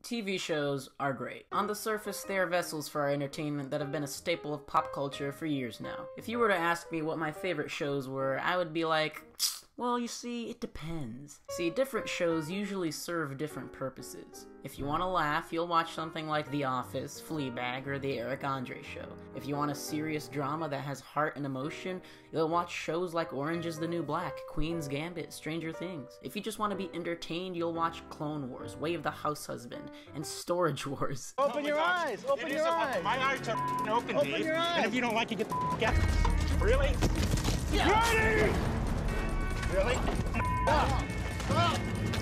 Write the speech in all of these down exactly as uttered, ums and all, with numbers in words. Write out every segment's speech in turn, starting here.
T V shows are great. On the surface, they are vessels for our entertainment that have been a staple of pop culture for years now. If you were to ask me what my favorite shows were, I would be like, well, you see, it depends. See, different shows usually serve different purposes. If you want to laugh, you'll watch something like The Office, Fleabag, or The Eric Andre Show. If you want a serious drama that has heart and emotion, you'll watch shows like Orange is the New Black, Queen's Gambit, Stranger Things. If you just want to be entertained, you'll watch Clone Wars, Way of the House Husband, and Storage Wars. Open your eyes! Open your eyes! My eyes are open, Open Dave. your eyes! And if you don't like it, get the f*** out. Really? Yeah. Ready? Really? Stop! Stop!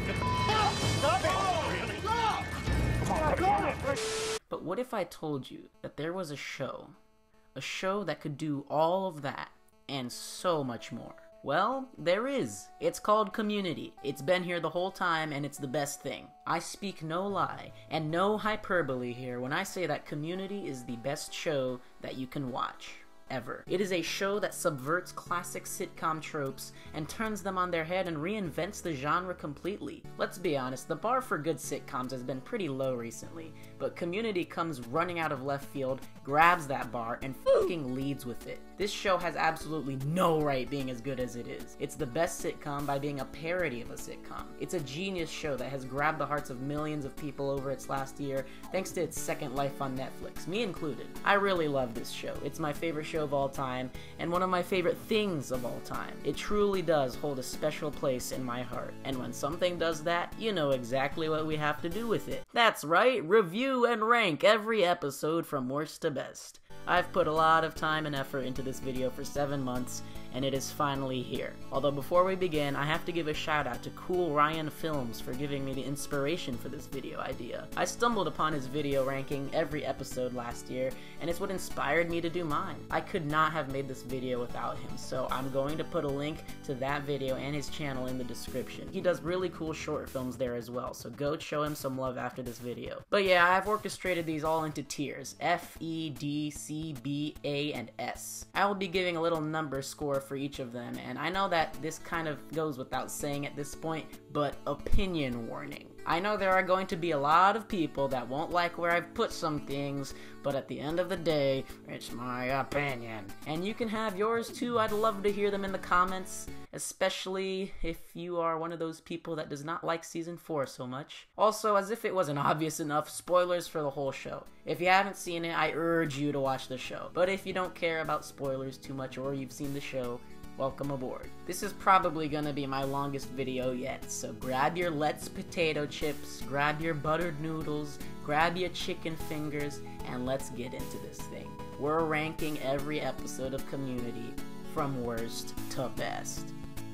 Stop it! Really? Stop! Come on, come on. But what if I told you that there was a show, a show that could do all of that and so much more? Well, there is. It's called Community. It's been here the whole time, and it's the best thing. I speak no lie and no hyperbole here when I say that Community is the best show that you can watch. Ever. It is a show that subverts classic sitcom tropes and turns them on their head and reinvents the genre completely. Let's be honest, the bar for good sitcoms has been pretty low recently, but Community comes running out of left field, grabs that bar, and fucking leads with it. This show has absolutely no right being as good as it is. It's the best sitcom by being a parody of a sitcom. It's a genius show that has grabbed the hearts of millions of people over its last year, thanks to its second life on Netflix, me included. I really love this show. It's my favorite show of all time, and one of my favorite things of all time. It truly does hold a special place in my heart, and when something does that, you know exactly what we have to do with it. That's right, review and rank every episode from worst to best. I've put a lot of time and effort into this video for seven months, and it is finally here. Although before we begin, I have to give a shout out to Cool Ryan Films for giving me the inspiration for this video idea. I stumbled upon his video ranking every episode last year, and it's what inspired me to do mine. I could not have made this video without him, so I'm going to put a link to that video and his channel in the description. He does really cool short films there as well, so go show him some love after this video. But yeah, I've orchestrated these all into tiers, F, E, D, C, B, A, and S. I will be giving a little number score for each of them, and I know that this kind of goes without saying at this point, but opinion warning. I know there are going to be a lot of people that won't like where I've put some things, but at the end of the day, it's my opinion. And you can have yours too. I'd love to hear them in the comments, especially if you are one of those people that does not like season four so much. Also, as if it wasn't obvious enough, spoilers for the whole show. If you haven't seen it, I urge you to watch the show. But if you don't care about spoilers too much or you've seen the show, welcome aboard. This is probably gonna be my longest video yet, so grab your Let's potato chips, grab your buttered noodles, grab your chicken fingers, and let's get into this thing. We're ranking every episode of Community from worst to best.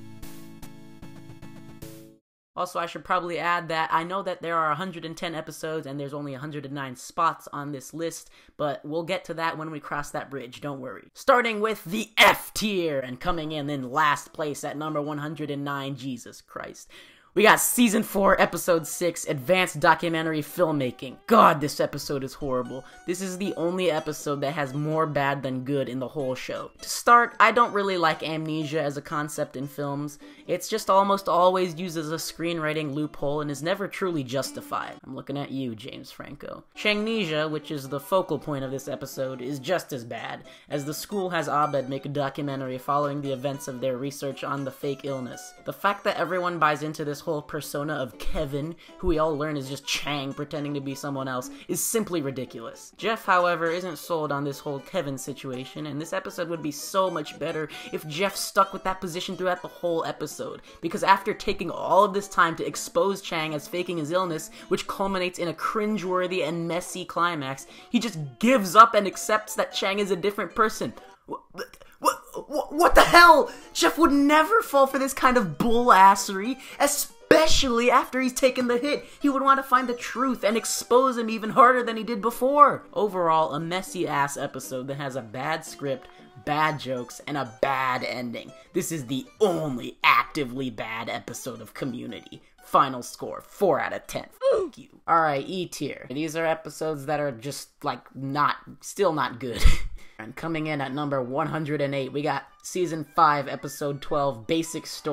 Also, I should probably add that I know that there are one hundred ten episodes and there's only one hundred nine spots on this list, but we'll get to that when we cross that bridge, don't worry. Starting with the F tier, and coming in in last place at number one hundred nine, Jesus Christ. We got Season four, Episode six, Advanced Documentary Filmmaking. God, this episode is horrible. This is the only episode that has more bad than good in the whole show. To start, I don't really like amnesia as a concept in films. It's just almost always used as a screenwriting loophole and is never truly justified. I'm looking at you, James Franco. Shangnesia, which is the focal point of this episode, is just as bad, as the school has Abed make a documentary following the events of their research on the fake illness. The fact that everyone buys into this whole persona of Kevin, who we all learn is just Chang pretending to be someone else, is simply ridiculous. Jeff, however, isn't sold on this whole Kevin situation, and this episode would be so much better if Jeff stuck with that position throughout the whole episode, because after taking all of this time to expose Chang as faking his illness, which culminates in a cringeworthy and messy climax, he just gives up and accepts that Chang is a different person. What, what, what, what the hell? Jeff would never fall for this kind of bull-assery, especially after he's taken the hit. He would want to find the truth and expose him even harder than he did before. Overall, a messy-ass episode that has a bad script, bad jokes, and a bad ending. This is the only actively bad episode of Community. Final score, four out of ten. Thank you. Alright, E tier. These are episodes that are just, like, not, still not good. And coming in at number one hundred eight, we got Season five, Episode twelve, Basic Story.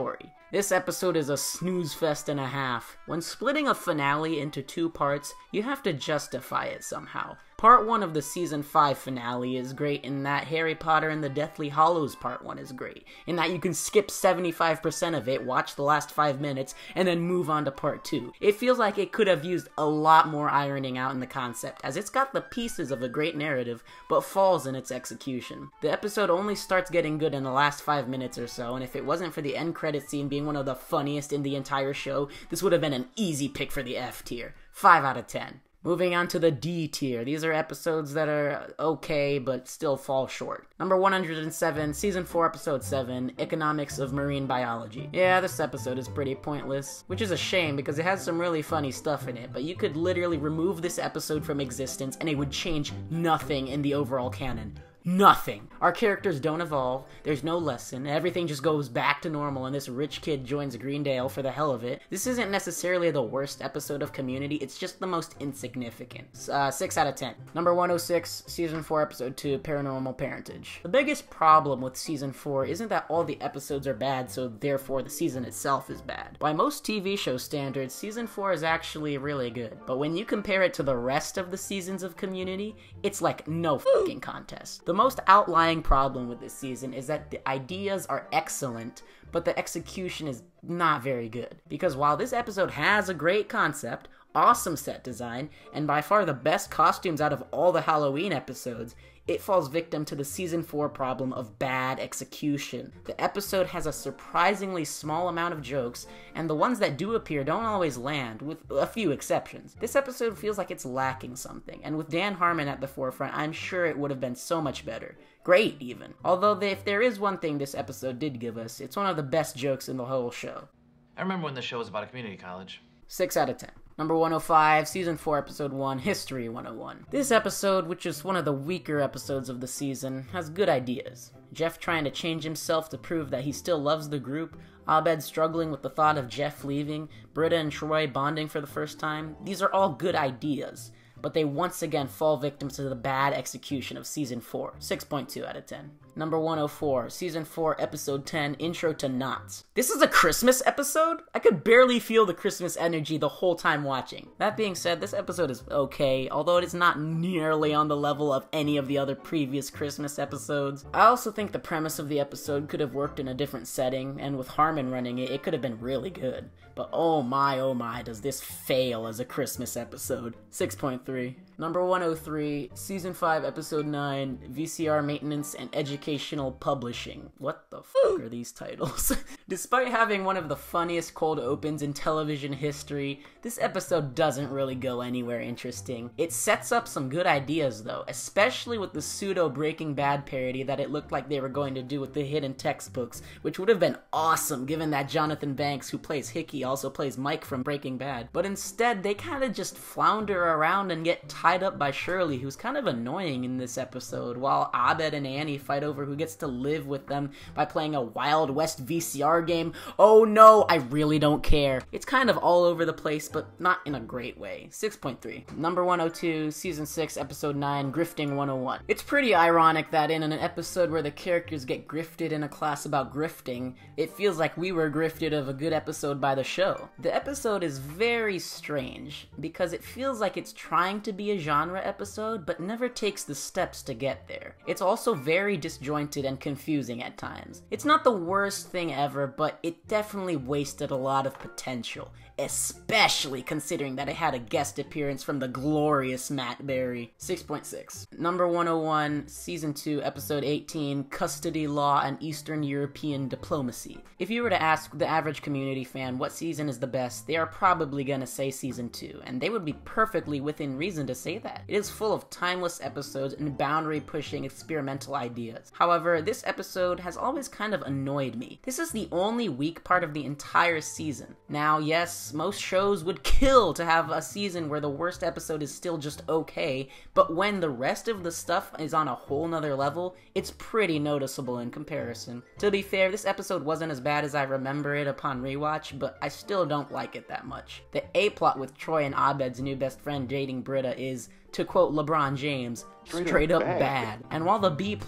This episode is a snooze fest and a half. When splitting a finale into two parts, you have to justify it somehow. Part one of the season five finale is great in that Harry Potter and the Deathly Hallows part one is great, in that you can skip seventy-five percent of it, watch the last five minutes, and then move on to part two. It feels like it could have used a lot more ironing out in the concept, as it's got the pieces of a great narrative, but falls in its execution. The episode only starts getting good in the last five minutes or so, and if it wasn't for the end credit scene being one of the funniest in the entire show, this would have been an easy pick for the F tier. five out of ten. Moving on to the D tier. These are episodes that are okay, but still fall short. Number one hundred seven, Season four, Episode seven, Economics of Marine Biology. Yeah, this episode is pretty pointless, which is a shame because it has some really funny stuff in it, but you could literally remove this episode from existence and it would change nothing in the overall canon. Nothing. Our characters don't evolve, there's no lesson, everything just goes back to normal and this rich kid joins Greendale for the hell of it. This isn't necessarily the worst episode of Community, it's just the most insignificant. Uh, six out of ten. Number one oh six, Season four, Episode two, Paranormal Parentage. The biggest problem with Season four isn't that all the episodes are bad, so therefore the season itself is bad. By most T V show standards, Season four is actually really good, but when you compare it to the rest of the seasons of Community, it's like no fucking contest. The most outlying problem with this season is that the ideas are excellent, but the execution is not very good. Because while this episode has a great concept, awesome set design, and by far the best costumes out of all the Halloween episodes, it falls victim to the Season four problem of bad execution. The episode has a surprisingly small amount of jokes, and the ones that do appear don't always land, with a few exceptions. This episode feels like it's lacking something, and with Dan Harmon at the forefront, I'm sure it would have been so much better. Great, even. Although if there is one thing this episode did give us, it's one of the best jokes in the whole show. I remember when the show was about a community college. six out of ten. Number one oh five, Season four, Episode one, History one oh one. This episode, which is one of the weaker episodes of the season, has good ideas. Jeff trying to change himself to prove that he still loves the group, Abed struggling with the thought of Jeff leaving, Britta and Troy bonding for the first time. These are all good ideas, but they once again fall victim to the bad execution of Season four. six point two out of ten. Number one oh four, Season four, Episode ten, Intro to Knots. This is a Christmas episode? I could barely feel the Christmas energy the whole time watching. That being said, this episode is okay, although it is not nearly on the level of any of the other previous Christmas episodes. I also think the premise of the episode could have worked in a different setting, and with Harmon running it, it could have been really good. But oh my, oh my, does this fail as a Christmas episode. six point three. Number one oh three, Season five, Episode nine, V C R Maintenance and Educational Publishing. What the fuck are these titles? Despite having one of the funniest cold opens in television history, this episode doesn't really go anywhere interesting. It sets up some good ideas though, especially with the pseudo Breaking Bad parody that it looked like they were going to do with the hidden textbooks, which would have been awesome given that Jonathan Banks, who plays Hickey, also plays Mike from Breaking Bad. But instead, they kind of just flounder around and get tied up by Shirley, who's kind of annoying in this episode, while Abed and Annie fight over who gets to live with them by playing a Wild West V C R game. Oh no, I really don't care. It's kind of all over the place, but not in a great way. six point three. Number one oh two, Season six, Episode nine, Grifting one oh one. It's pretty ironic that in an episode where the characters get grifted in a class about grifting, it feels like we were grifted of a good episode by the show. The episode is very strange, because it feels like it's trying to be a genre episode, but never takes the steps to get there. It's also very disjointed and confusing at times. It's not the worst thing ever, but it definitely wasted a lot of potential, especially considering that it had a guest appearance from the glorious Matt Berry. six point six. Number one oh one, Season two, Episode eighteen, Custody Law and Eastern European Diplomacy. If you were to ask the average Community fan what season is the best, they are probably gonna say Season two, and they would be perfectly within reason to say that. It is full of timeless episodes and boundary-pushing experimental ideas. However, this episode has always kind of annoyed me. This is the only weak part of the entire season. Now, yes, most shows would kill to have a season where the worst episode is still just okay, but when the rest of the stuff is on a whole nother level, it's pretty noticeable in comparison. To be fair, this episode wasn't as bad as I remember it upon rewatch, but I still don't like it that much. The A-plot with Troy and Abed's new best friend dating Britta is, to quote LeBron James, straight up bad. And while the B-plot with more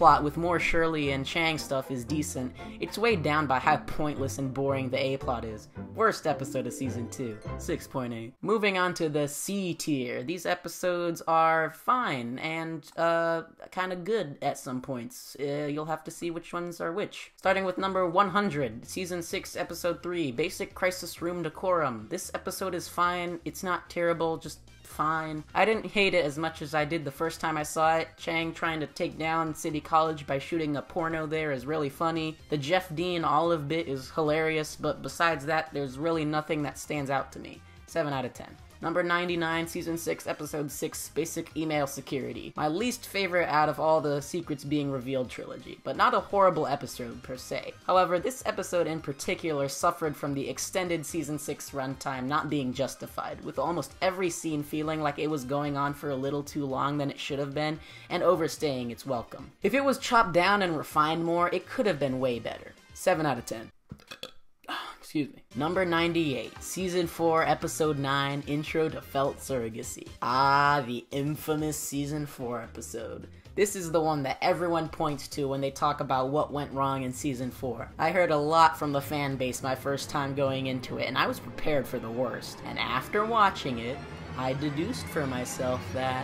more Shirley and Chang stuff is decent, it's weighed down by how pointless and boring the A-plot is. Worst episode of season two, six point eight. Moving on to the C tier. These episodes are fine and, uh, kind of good at some points. Uh, you'll have to see which ones are which. Starting with number one hundred, season six, episode three, Basic Crisis Room Decorum. This episode is fine. It's not terrible, just fine. I didn't hate it as much as I did the first time I saw it. Chang trying to take down City College by shooting a porno there is really funny. The Jeff Dean Olive bit is hilarious, but besides that, there's really nothing that stands out to me. seven out of ten. Number ninety-nine, season six, episode six, Basic Email Security. My least favorite out of all the Secrets Being Revealed trilogy, but not a horrible episode per se. However, this episode in particular suffered from the extended season six runtime not being justified, with almost every scene feeling like it was going on for a little too long than it should have been, and overstaying its welcome. If it was chopped down and refined more, it could have been way better. seven out of ten. Excuse me. Number ninety-eight, season four, episode nine, Intro to Felt Surrogacy. Ah, the infamous season four episode. This is the one that everyone points to when they talk about what went wrong in season four. I heard a lot from the fan base my first time going into it, and I was prepared for the worst. And after watching it, I deduced for myself that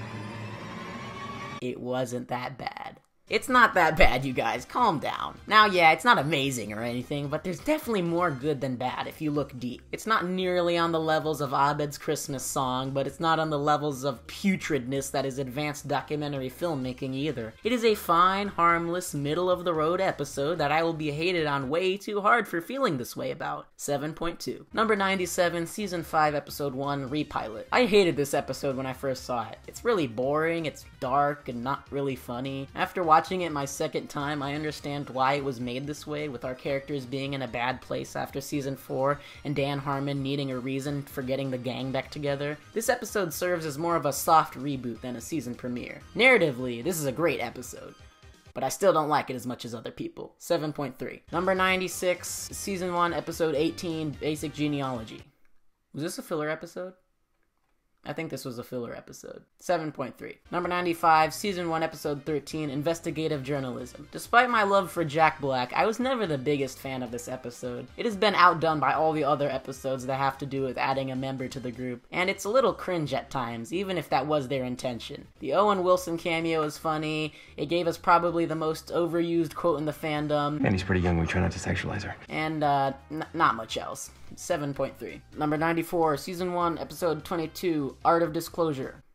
it wasn't that bad. It's not that bad, you guys. Calm down. Now, yeah, it's not amazing or anything, but there's definitely more good than bad if you look deep. It's not nearly on the levels of Abed's Christmas song, but it's not on the levels of putridness that is advanced documentary filmmaking either. It is a fine, harmless, middle-of-the-road episode that I will be hated on way too hard for feeling this way about. seven point two. Number ninety-seven, season five, episode one, Repilot. I hated this episode when I first saw it. It's really boring, it's dark, and not really funny. After watching Watching it my second time, I understand why it was made this way, with our characters being in a bad place after season four, and Dan Harmon needing a reason for getting the gang back together. This episode serves as more of a soft reboot than a season premiere. Narratively, this is a great episode, but I still don't like it as much as other people. seven point three. Number ninety-six, season one, episode eighteen, Basic Genealogy. Was this a filler episode? I think this was a filler episode. seven point three. Number ninety-five, season one, episode thirteen, Investigative Journalism. Despite my love for Jack Black, I was never the biggest fan of this episode. It has been outdone by all the other episodes that have to do with adding a member to the group, and it's a little cringe at times, even if that was their intention. The Owen Wilson cameo is funny, it gave us probably the most overused quote in the fandom. And he's pretty young, we try not to sexualize her. And, uh, n- not much else. seven point three. Number ninety-four, season one, episode twenty-two, Art of Disclosure.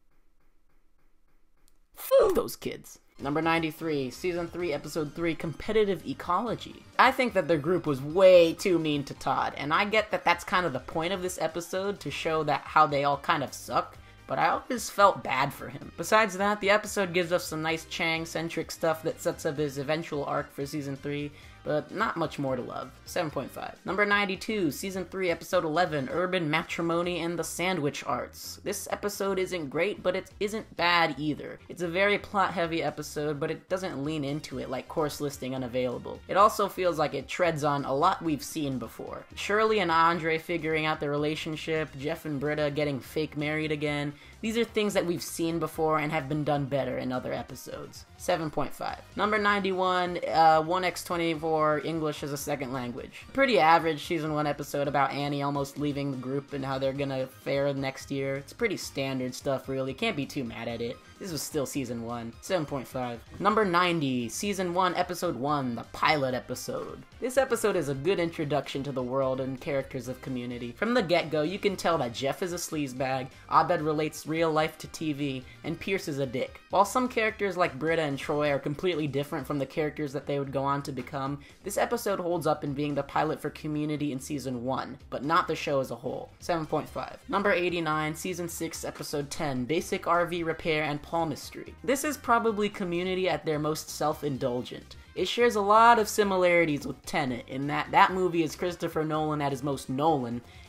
F*** those kids. Number ninety-three, season three, episode three, Competitive Ecology. I think that their group was way too mean to Todd, and I get that that's kind of the point of this episode, to show that how they all kind of suck, but I always felt bad for him. Besides that, the episode gives us some nice Chang-centric stuff that sets up his eventual arc for season three, but not much more to love. seven point five. Number ninety-two, season three, episode eleven, Urban Matrimony and the Sandwich Arts. This episode isn't great, but it isn't bad either. It's a very plot-heavy episode, but it doesn't lean into it like Course Listing Unavailable. It also feels like it treads on a lot we've seen before. Shirley and Andre figuring out their relationship, Jeff and Britta getting fake married again. These are things that we've seen before and have been done better in other episodes. seven point five. Number ninety-one, uh, one by twenty-four, English as a Second Language. Pretty average season one episode about Annie almost leaving the group and how they're gonna fare next year. It's pretty standard stuff, really. Can't be too mad at it. This was still season one. seven point five. Number ninety, season one, episode one, the pilot episode. This episode is a good introduction to the world and characters of Community. From the get-go, you can tell that Jeff is a sleazebag, Abed relates real life to T V, and Pierce is a dick. While some characters like Britta and Troy are completely different from the characters that they would go on to become, this episode holds up in being the pilot for Community in season one, but not the show as a whole. seven point five. Number eighty-nine, season six, episode ten, Basic R V Repair and Palmistry. This is probably Community at their most self-indulgent. It shares a lot of similarities with Tenet in that that movie is Christopher Nolan at his most Nolan,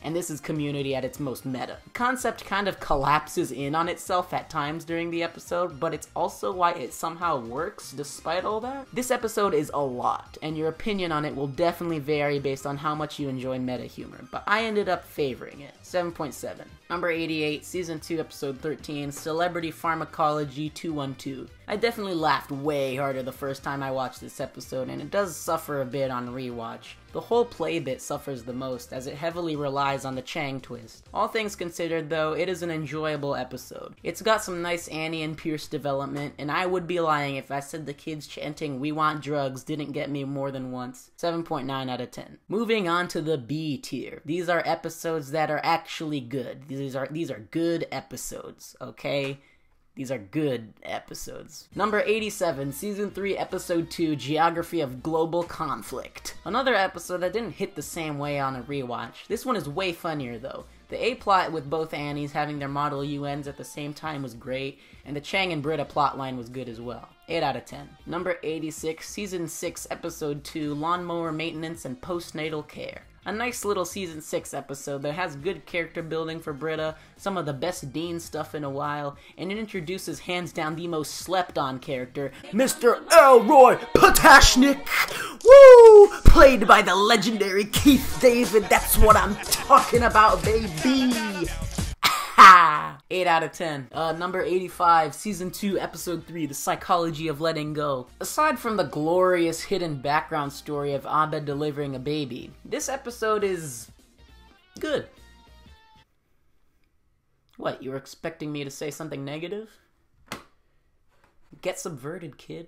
and this is Community at its most meta. The concept kind of collapses in on itself at times during the episode, but it's also why it somehow works despite all that. This episode is a lot, and your opinion on it will definitely vary based on how much you enjoy meta humor, but I ended up favoring it. seven point seven. Number eighty-eight, Season two, Episode thirteen, Celebrity Pharmacology two one two. I definitely laughed way harder the first time I watched this episode, and it does suffer a bit on rewatch. The whole play bit suffers the most, as it heavily relies on the Chang twist. All things considered, though, it is an enjoyable episode. It's got some nice Annie and Pierce development, and I would be lying if I said the kids chanting "We want drugs" didn't get me more than once. seven point nine out of ten. Moving on to the B tier. These are episodes that are actually good. These are, these are good episodes, okay? These are good episodes. Number eighty-seven, Season three, Episode two, Geography of Global Conflict. Another episode that didn't hit the same way on a rewatch. This one is way funnier though. The A-plot with both Annies having their model U Ns at the same time was great, and the Chang and Britta plotline was good as well. eight out of ten. Number eighty-six, Season six, Episode two, Lawnmower Maintenance and Postnatal Care. A nice little Season six episode that has good character building for Britta, some of the best Dean stuff in a while, and it introduces hands down the most slept on character, Mister Elroy Potashnik! Woo! Played by the legendary Keith David, that's what I'm talking about, baby! Ha! eight out of ten. Uh, number eighty-five, Season two, Episode three, The Psychology of Letting Go. Aside from the glorious hidden background story of Abed delivering a baby, this episode is good. What, you were expecting me to say something negative? Get subverted, kid.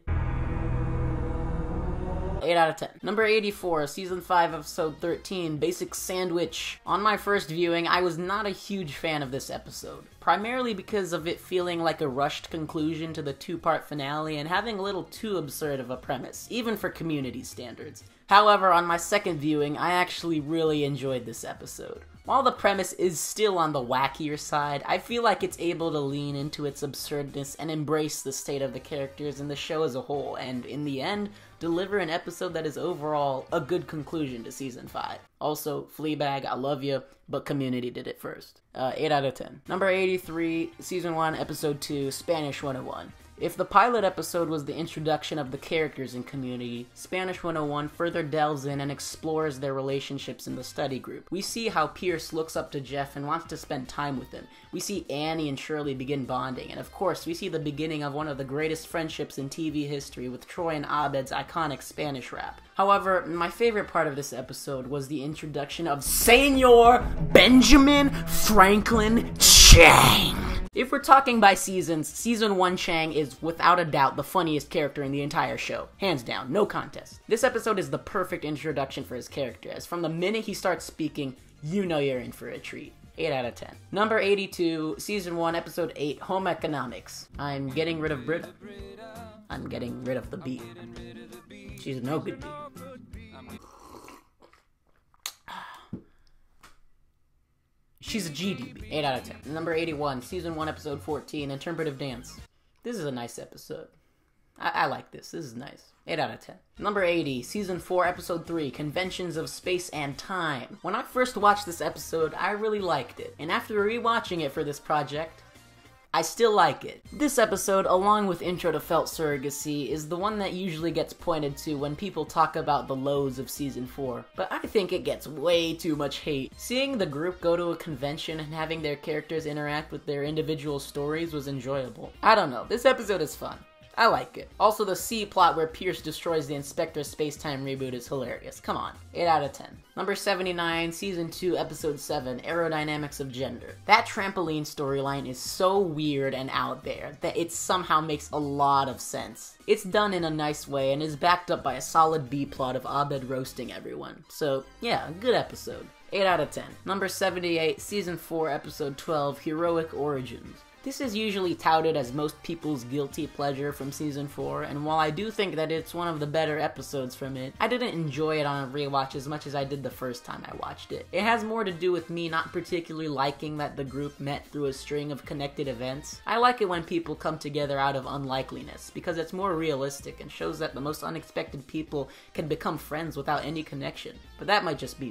eight out of ten. Number eighty-four, Season five, Episode thirteen, Basic Sandwich. On my first viewing, I was not a huge fan of this episode, primarily because of it feeling like a rushed conclusion to the two-part finale and having a little too absurd of a premise, even for Community standards. However, on my second viewing, I actually really enjoyed this episode. While the premise is still on the wackier side, I feel like it's able to lean into its absurdness and embrace the state of the characters and the show as a whole, and in the end, deliver an episode that is overall a good conclusion to Season five. Also, Fleabag, I love you, but Community did it first. Uh, eight out of ten. Number eighty-three, Season one, Episode two, Spanish one oh one. If the pilot episode was the introduction of the characters in Community, Spanish one oh one further delves in and explores their relationships in the study group. We see how Pierce looks up to Jeff and wants to spend time with him. We see Annie and Shirley begin bonding, and of course we see the beginning of one of the greatest friendships in T V history with Troy and Abed's iconic Spanish rap. However, my favorite part of this episode was the introduction of Senor Benjamin Franklin Chang. If we're talking by seasons, Season one Chang is without a doubt the funniest character in the entire show. Hands down, no contest. This episode is the perfect introduction for his character, as from the minute he starts speaking, you know you're in for a treat. eight out of ten. Number eighty-two, Season one, Episode eight, Home Economics. I'm getting rid of Britta. I'm getting rid of the bee. She's no good bee. She's a G D B. eight out of ten. Number eighty-one, Season one, Episode fourteen, Interpretive Dance. This is a nice episode. I, I like this. This is nice. eight out of ten. Number eighty, Season four, Episode three, Conventions of Space and Time. When I first watched this episode, I really liked it. And after rewatching it for this project, I still like it. This episode, along with Intro to Felt Surrogacy, is the one that usually gets pointed to when people talk about the lows of Season four, but I think it gets way too much hate. Seeing the group go to a convention and having their characters interact with their individual stories was enjoyable. I don't know, this episode is fun. I like it. Also, the C plot where Pierce destroys the Inspector Spacetime reboot is hilarious. Come on. eight out of ten. Number seventy-nine, Season two, Episode seven, Aerodynamics of Gender. That trampoline storyline is so weird and out there that it somehow makes a lot of sense. It's done in a nice way and is backed up by a solid B plot of Abed roasting everyone. So, yeah, good episode. eight out of ten. Number seventy-eight, Season four, Episode twelve, Heroic Origins. This is usually touted as most people's guilty pleasure from Season four, and while I do think that it's one of the better episodes from it, I didn't enjoy it on a rewatch as much as I did the first time I watched it. It has more to do with me not particularly liking that the group met through a string of connected events. I like it when people come together out of unlikeliness, because it's more realistic and shows that the most unexpected people can become friends without any connection. But that might just be me.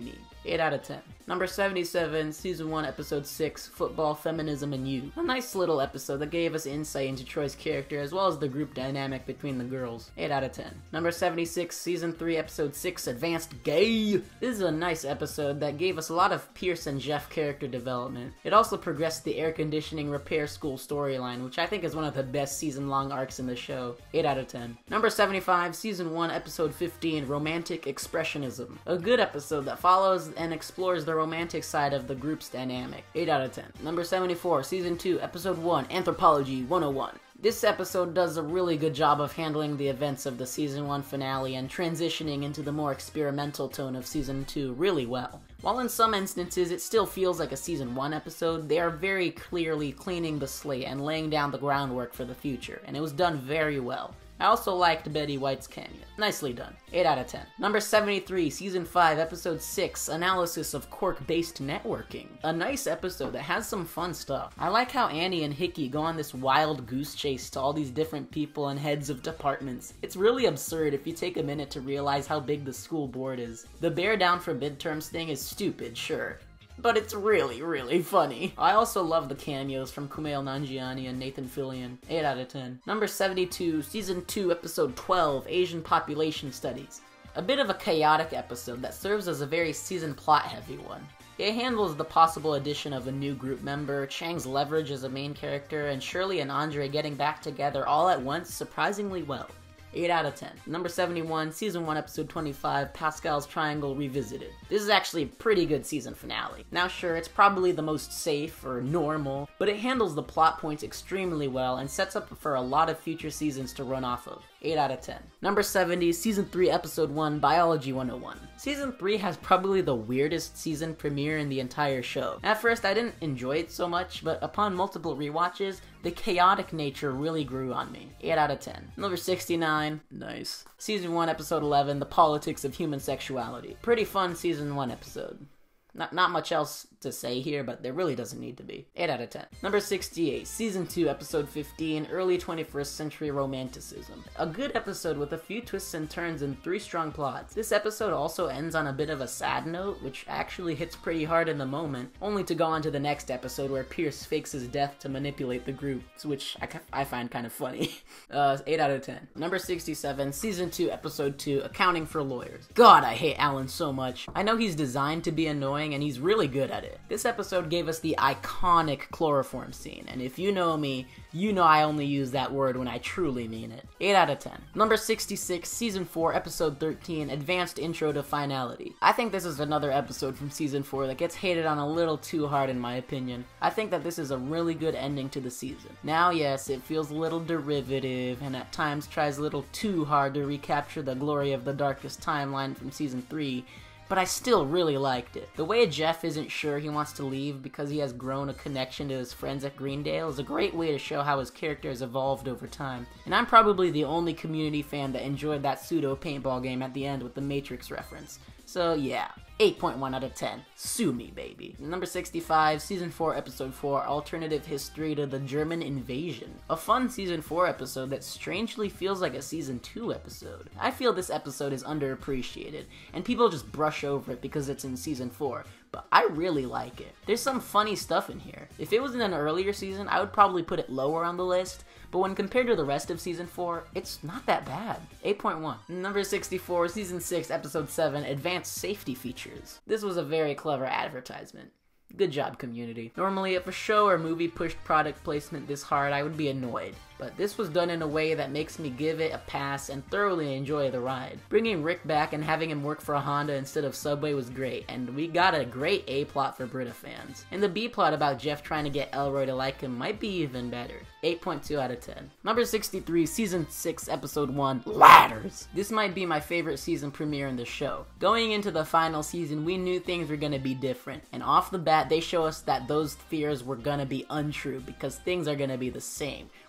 eight out of ten. Number seventy-seven, Season one, Episode six, Football, Feminism, and You. A nice little episode that gave us insight into Troy's character as well as the group dynamic between the girls. eight out of ten. Number seventy-six, Season three, Episode six, Advanced Gay. This is a nice episode that gave us a lot of Pierce and Jeff character development. It also progressed the air conditioning repair school storyline, which I think is one of the best season-long arcs in the show. eight out of ten. Number seventy-five, Season one, Episode fifteen, Romantic Expressionism. A good episode that follows and explores the romantic side of the group's dynamic. eight out of ten. Number seventy-four, Season two, Episode one, Anthropology one oh one. This episode does a really good job of handling the events of the Season one finale and transitioning into the more experimental tone of Season two really well. While in some instances it still feels like a Season one episode, they are very clearly cleaning the slate and laying down the groundwork for the future, and it was done very well. I also liked Betty White's cameo. Nicely done. eight out of ten. Number seventy-three, Season five, Episode six, Analysis of Quark-Based Networking. A nice episode that has some fun stuff. I like how Annie and Hickey go on this wild goose chase to all these different people and heads of departments. It's really absurd if you take a minute to realize how big the school board is. The bear down for midterms thing is stupid, sure, but it's really, really funny. I also love the cameos from Kumail Nanjiani and Nathan Fillion. eight out of ten. Number seventy-two, Season two, Episode twelve, Asian Population Studies. A bit of a chaotic episode that serves as a very season plot-heavy one. It handles the possible addition of a new group member, Chang's leverage as a main character, and Shirley and Andre getting back together all at once surprisingly well. eight out of ten. Number seventy-one, Season one, Episode twenty-five, Pascal's Triangle Revisited. This is actually a pretty good season finale. Now sure, it's probably the most safe or normal, but it handles the plot points extremely well and sets up for a lot of future seasons to run off of. eight out of ten. Number seventy, Season three, Episode one, Biology one oh one. Season three has probably the weirdest season premiere in the entire show. At first I didn't enjoy it so much, but upon multiple rewatches, the chaotic nature really grew on me. eight out of ten. Number sixty-nine, nice. Season one, Episode eleven, The Politics of Human Sexuality. Pretty fun Season one episode. Not, not much else to say here, but there really doesn't need to be. eight out of ten. Number sixty-eight, Season two, Episode fifteen, Early twenty-first Century Romanticism. A good episode with a few twists and turns and three strong plots. This episode also ends on a bit of a sad note, which actually hits pretty hard in the moment, only to go on to the next episode where Pierce fakes his death to manipulate the group, which I, I find kind of funny. uh, eight out of ten. Number sixty-seven, Season two, Episode two, Accounting for Lawyers. God, I hate Alan so much. I know he's designed to be annoying, and he's really good at it. This episode gave us the iconic chloroform scene, and if you know me, you know I only use that word when I truly mean it. eight out of ten. Number sixty-six, Season four, Episode thirteen, Advanced Intro to Finality. I think this is another episode from Season four that gets hated on a little too hard in my opinion. I think that this is a really good ending to the season. Now yes, it feels a little derivative, and at times tries a little too hard to recapture the glory of the darkest timeline from Season three, but I still really liked it. The way Jeff isn't sure he wants to leave because he has grown a connection to his friends at Greendale is a great way to show how his character has evolved over time. And I'm probably the only Community fan that enjoyed that pseudo paintball game at the end with the Matrix reference. So yeah, eight point one out of ten. Sue me, baby. Number sixty-five, Season four, Episode four, Alternative History to the German Invasion. A fun Season four episode that strangely feels like a Season two episode. I feel this episode is underappreciated, and people just brush over it because it's in Season four, but I really like it. There's some funny stuff in here. If it was in an earlier season, I would probably put it lower on the list, but when compared to the rest of Season four, it's not that bad. eight point one. Number sixty-four, Season six, Episode seven, Advanced Safety Features. This was a very clever advertisement. Good job, Community. Normally, if a show or movie pushed product placement this hard, I would be annoyed. But this was done in a way that makes me give it a pass and thoroughly enjoy the ride. Bringing Rick back and having him work for a Honda instead of Subway was great, and we got a great A-plot for Brita fans. And the B-plot about Jeff trying to get Elroy to like him might be even better. eight point two out of ten. Number sixty-three, Season six, Episode one, Ladders. This might be my favorite season premiere in the show. Going into the final season, we knew things were gonna be different, and off the bat, they show us that those fears were gonna be untrue because things are gonna be the same.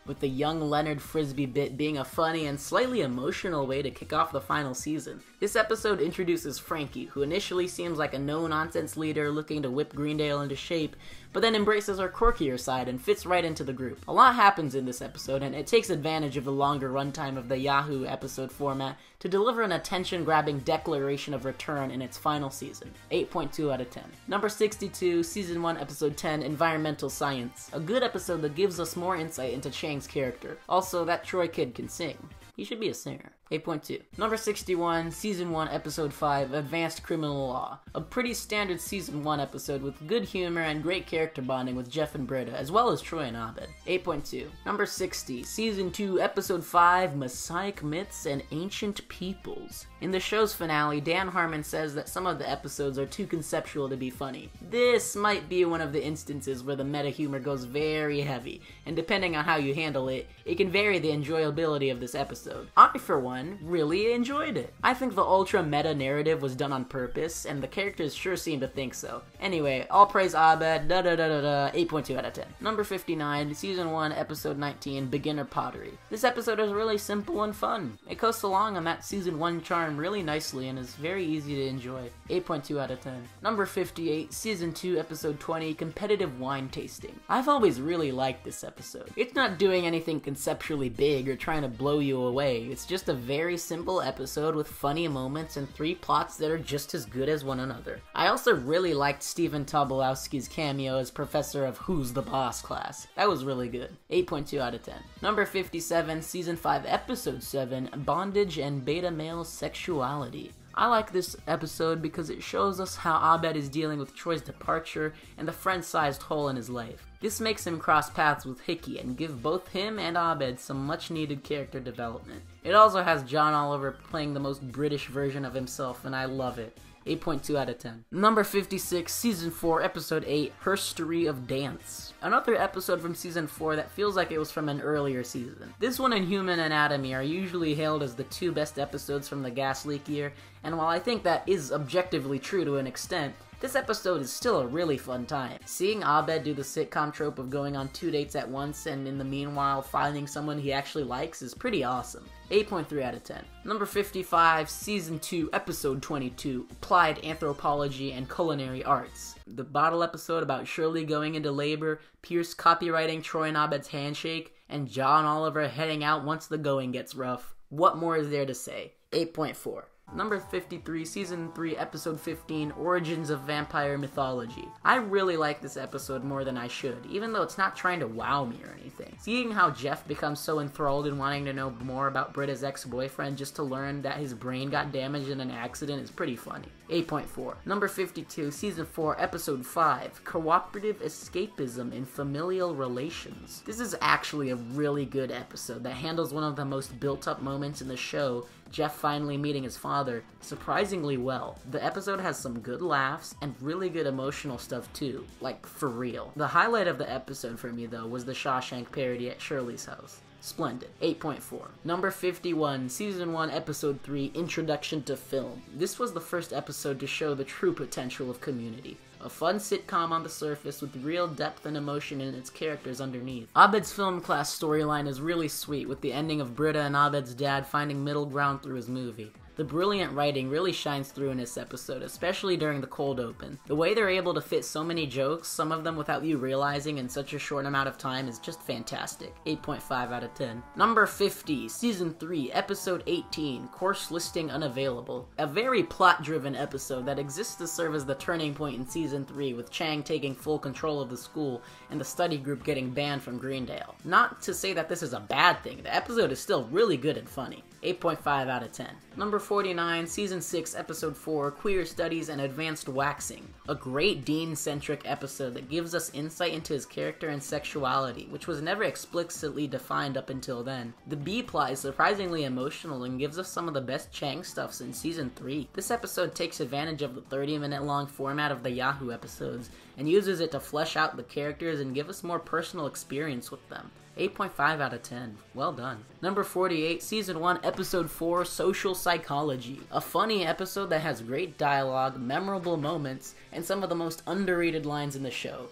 with the young Leonard Frisbee bit being a funny and slightly emotional way to kick off the final season. This episode introduces Frankie, who initially seems like a no-nonsense leader looking to whip Greendale into shape, but then embraces her quirkier side and fits right into the group. A lot happens in this episode, and it takes advantage of the longer runtime of the Yahoo episode format to deliver an attention-grabbing declaration of return in its final season. eight point two out of ten. Number sixty-two, Season one, Episode ten, Environmental Science. A good episode that gives us more insight into Chang's character. Also, that Troy kid can sing. He should be a singer. eight point two. Number sixty-one, Season one, Episode five, Advanced Criminal Law. A pretty standard Season one episode with good humor and great character bonding with Jeff and Britta, as well as Troy and Abed. eight point two. Number sixty, Season two, Episode five, Messiah Myths and Ancient Peoples. In the show's finale, Dan Harmon says that some of the episodes are too conceptual to be funny. This might be one of the instances where the meta humor goes very heavy, and depending on how you handle it, it can vary the enjoyability of this episode. I, for one, really enjoyed it. I think the ultra meta narrative was done on purpose, and the characters sure seem to think so. Anyway, all praise Abed, da da da da da, eight point two out of ten. Number fifty-nine, Season one, Episode nineteen, Beginner Pottery. This episode is really simple and fun. It coasts along on that Season one charm really nicely and is very easy to enjoy. eight point two out of ten. Number fifty-eight, Season two, Episode twenty, Competitive Wine Tasting. I've always really liked this episode. It's not doing anything conceptually big or trying to blow you away. It's just a very simple episode with funny moments and three plots that are just as good as one another. I also really liked Stephen Tobolowsky's cameo as Professor of Who's the Boss class. That was really good. eight point two out of ten. Number fifty-seven, Season five, Episode seven, Bondage and Beta Male Sexuality. I like this episode because it shows us how Abed is dealing with Troy's departure and the friend-sized hole in his life. This makes him cross paths with Hickey and give both him and Abed some much-needed character development. It also has John Oliver playing the most British version of himself, and I love it. eight point two out of ten. Number fifty-six, Season four, Episode eight, Herstory of Dance. Another episode from Season four that feels like it was from an earlier season. This one and Human Anatomy are usually hailed as the two best episodes from the gas leak year, and while I think that is objectively true to an extent, this episode is still a really fun time. Seeing Abed do the sitcom trope of going on two dates at once and in the meanwhile finding someone he actually likes is pretty awesome. eight point three out of ten. Number fifty-five, Season two, Episode twenty-two, Applied Anthropology and Culinary Arts. The bottle episode about Shirley going into labor, Pierce copywriting Troy and Abed's handshake, and John Oliver heading out once the going gets rough. What more is there to say? eight point four. Number fifty-three, Season three, Episode fifteen, Origins of Vampire Mythology. I really like this episode more than I should, even though it's not trying to wow me or anything. Seeing how Jeff becomes so enthralled in wanting to know more about Britta's ex-boyfriend just to learn that his brain got damaged in an accident is pretty funny. eight point four. Number fifty-two, Season four, Episode five, Cooperative Escapism in Familial Relations. This is actually a really good episode that handles one of the most built-up moments in the show, Jeff finally meeting his father, surprisingly well. The episode has some good laughs and really good emotional stuff too, like for real. The highlight of the episode for me though was the Shawshank parody at Shirley's house. Splendid. eight point four. Number fifty-one, Season one, Episode three, Introduction to Film. This was the first episode to show the true potential of Community. A fun sitcom on the surface with real depth and emotion in its characters underneath. Abed's film class storyline is really sweet, with the ending of Britta and Abed's dad finding middle ground through his movie. The brilliant writing really shines through in this episode, especially during the cold open. The way they're able to fit so many jokes, some of them without you realizing in such a short amount of time, is just fantastic. eight point five out of ten. Number fifty, Season three, Episode eighteen, Course Listing Unavailable. A very plot-driven episode that exists to serve as the turning point in Season three, with Chang taking full control of the school and the study group getting banned from Greendale. Not to say that this is a bad thing, the episode is still really good and funny. eight point five out of ten. Number forty-nine, Season six, Episode four, Queer Studies and Advanced Waxing. A great Dean-centric episode that gives us insight into his character and sexuality, which was never explicitly defined up until then. The B-plot is surprisingly emotional and gives us some of the best Chang stuffs in Season three. This episode takes advantage of the thirty minute long format of the Yahoo episodes, and uses it to flesh out the characters and give us more personal experience with them. eight point five out of ten. Well done. Number forty-eight, Season one, Episode four, Social Psychology. A funny episode that has great dialogue, memorable moments, and some of the most underrated lines in the show. Go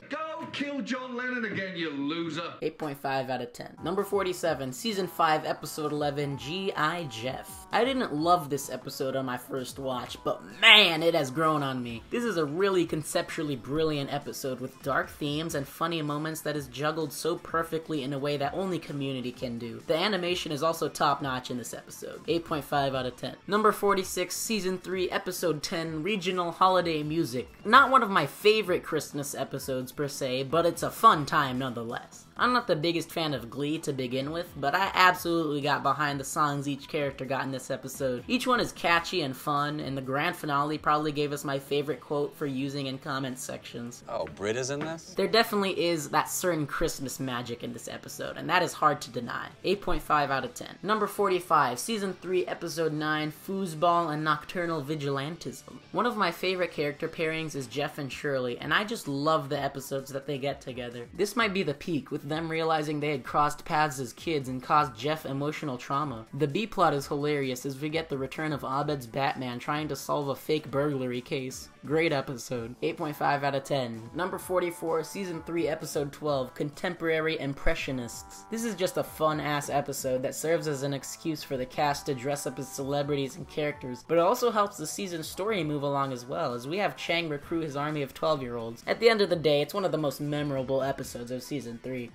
Don't kill John Lennon again, you loser. eight point five out of ten. Number forty-seven, Season five, Episode eleven, G I. Jeff. I didn't love this episode on my first watch, but man, it has grown on me. This is a really conceptually brilliant episode with dark themes and funny moments that is juggled so perfectly in a way that only Community can do. The animation is also top-notch in this episode. eight point five out of ten. Number forty-six, Season three, Episode ten, Regional Holiday Music. Not one of my favorite Christmas episodes per se, but it's a fun time nonetheless. I'm not the biggest fan of Glee to begin with, but I absolutely got behind the songs each character got in this episode. Each one is catchy and fun, and the grand finale probably gave us my favorite quote for using in comment sections. Oh, Britta's in this? There definitely is that certain Christmas magic in this episode, and that is hard to deny. eight point five out of ten. Number forty-five, Season three, Episode nine, Foosball and Nocturnal Vigilantism. One of my favorite character pairings is Jeff and Shirley, and I just love the episodes that they get together. This might be the peak, with them realizing they had crossed paths as kids and caused Jeff emotional trauma. The B-plot is hilarious as we get the return of Abed's Batman trying to solve a fake burglary case. Great episode. eight point five out of ten. Number forty-four, Season three, Episode twelve, Contemporary Impressionists. This is just a fun-ass episode that serves as an excuse for the cast to dress up as celebrities and characters, but it also helps the season's story move along as well, as we have Chang recruit his army of twelve-year-olds. At the end of the day, it's one of the most memorable episodes of Season three.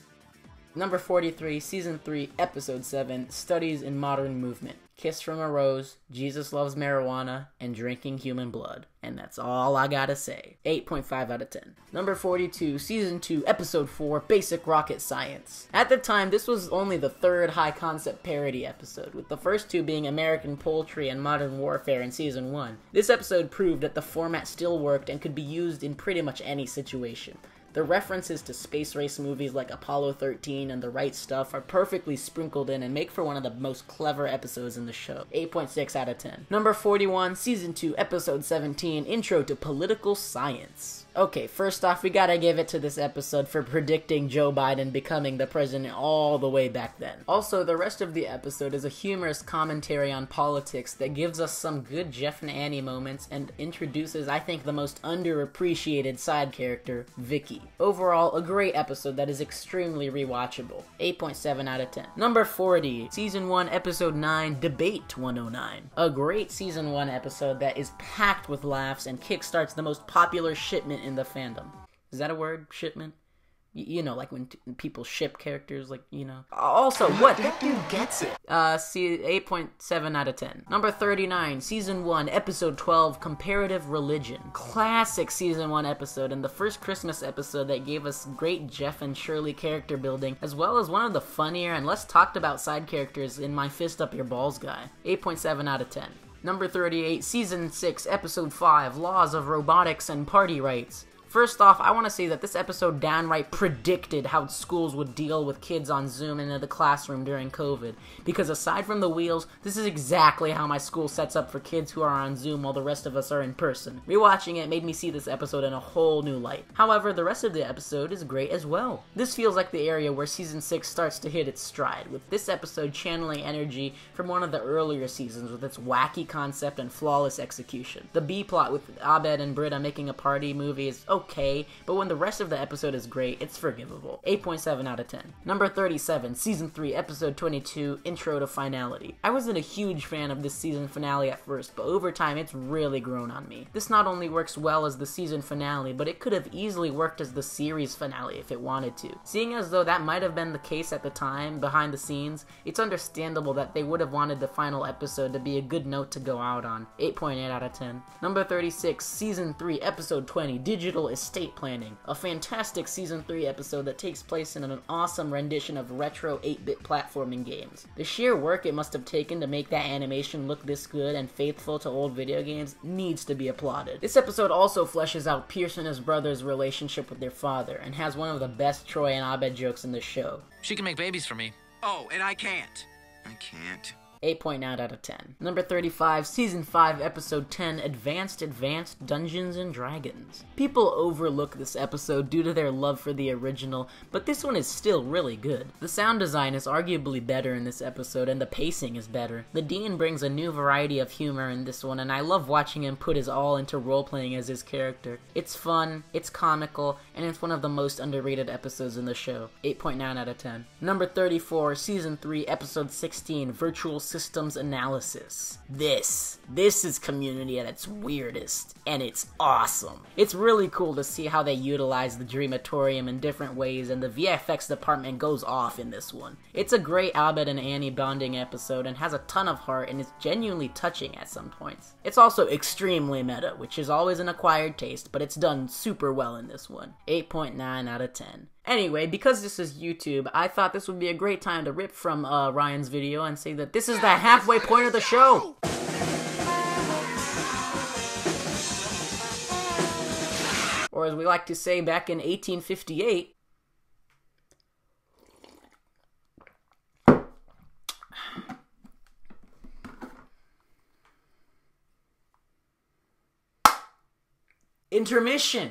Number forty-three, Season three, Episode seven, Studies in Modern Movement. Kiss from a Rose, Jesus Loves Marijuana, and Drinking Human Blood. And that's all I gotta say. eight point five out of ten. Number forty-two, Season two, Episode four, Basic Rocket Science. At the time, this was only the third high-concept parody episode, with the first two being American Poultry and Modern Warfare in Season one. This episode proved that the format still worked and could be used in pretty much any situation. The references to space race movies like Apollo thirteen and The Right Stuff are perfectly sprinkled in and make for one of the most clever episodes in the show. eight point six out of ten. Number forty-one, Season two, Episode seventeen, Intro to Political Science. Okay, first off, we gotta give it to this episode for predicting Joe Biden becoming the president all the way back then. Also, the rest of the episode is a humorous commentary on politics that gives us some good Jeff and Annie moments and introduces, I think, the most underappreciated side character, Vicky. Overall, a great episode that is extremely rewatchable. eight point seven out of ten. Number forty, Season one, Episode nine, Debate one oh nine. A great Season one episode that is packed with laughs and kickstarts the most popular shipment in the fandom. Is that a word? Shipment? Y you know, like when t people ship characters, like, you know. Also, what? That dude gets it. Uh, see, eight point seven out of ten. Number thirty-nine, Season one, Episode twelve, Comparative Religion. Classic Season one episode, and the first Christmas episode that gave us great Jeff and Shirley character building, as well as one of the funnier and less talked about side characters in My Fist Up Your Balls guy. eight point seven out of ten. Number thirty-eight, Season six, Episode five, Laws of Robotics and Party Rights. First off, I want to say that this episode downright predicted how schools would deal with kids on Zoom into the classroom during COVID, because aside from the wheels, this is exactly how my school sets up for kids who are on Zoom while the rest of us are in person. Rewatching it made me see this episode in a whole new light. However, the rest of the episode is great as well. This feels like the area where Season six starts to hit its stride, with this episode channeling energy from one of the earlier seasons with its wacky concept and flawless execution. The B-plot with Abed and Britta making a party movie is okay, but when the rest of the episode is great, it's forgivable. eight point seven out of ten. Number thirty-seven, Season three, Episode twenty-two, Intro to Finality. I wasn't a huge fan of this season finale at first, but over time it's really grown on me. This not only works well as the season finale, but it could have easily worked as the series finale if it wanted to. Seeing as though that might have been the case at the time, behind the scenes, it's understandable that they would have wanted the final episode to be a good note to go out on. eight point eight out of ten. Number thirty-six, Season three, Episode twenty, Digital Estate Planning. A fantastic Season three episode that takes place in an awesome rendition of retro eight bit platforming games. The sheer work it must have taken to make that animation look this good and faithful to old video games needs to be applauded. This episode also fleshes out Pierce and his brother's relationship with their father, and has one of the best Troy and Abed jokes in the show. She can make babies for me. Oh, and I can't. I can't. eight point nine out of ten. Number thirty-five, Season five, Episode ten, Advanced Advanced Dungeons and Dragons. People overlook this episode due to their love for the original, but this one is still really good. The sound design is arguably better in this episode, and the pacing is better. The Dean brings a new variety of humor in this one, and I love watching him put his all into role-playing as his character. It's fun, it's comical, and it's one of the most underrated episodes in the show. eight point nine out of ten. Number thirty-four, Season three, Episode sixteen, Virtual Systems Analysis. This, this is Community at its weirdest, and it's awesome. It's really cool to see how they utilize the Dreamatorium in different ways, and the V F X department goes off in this one. It's a great Abed and Annie bonding episode, and has a ton of heart, and is genuinely touching at some points. It's also extremely meta, which is always an acquired taste, but it's done super well in this one. eight point nine out of ten. Anyway, because this is YouTube, I thought this would be a great time to rip from uh, Ryan's video and say that this is the halfway point of the show! Or as we like to say back in eighteen fifty-eight, Intermission!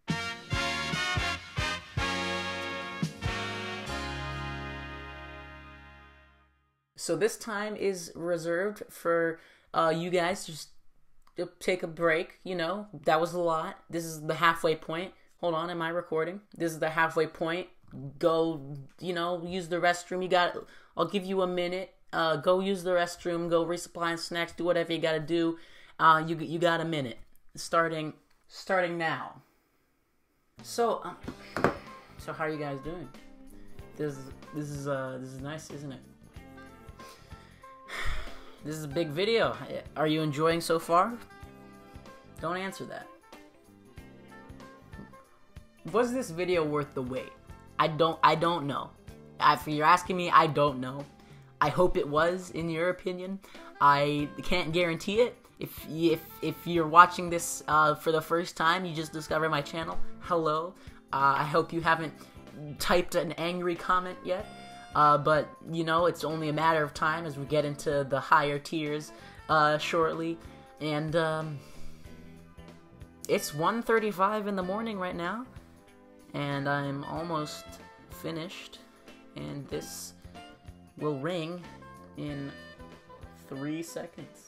So this time is reserved for uh, you guys to just to take a break, you know, that was a lot. This is the halfway point. Hold on, am I recording? This is the halfway point. Go, you know, use the restroom. You got, I'll give you a minute. Uh, go use the restroom, go resupply snacks, do whatever you gotta do. Uh, you you got a minute. Starting, starting now. So, um, so how are you guys doing? This this is uh this is nice, isn't it? This is a big video. Are you enjoying so far? Don't answer that. Was this video worth the wait? I don't I don't know. If you're asking me, I don't know. I hope it was, in your opinion. I can't guarantee it. If if if you're watching this uh, for the first time, you just discovered my channel. Hello. Uh, I hope you haven't typed an angry comment yet. Uh, but, you know, it's only a matter of time as we get into the higher tiers uh, shortly. And um, it's one thirty-five in the morning right now. And I'm almost finished. And this will ring in three seconds.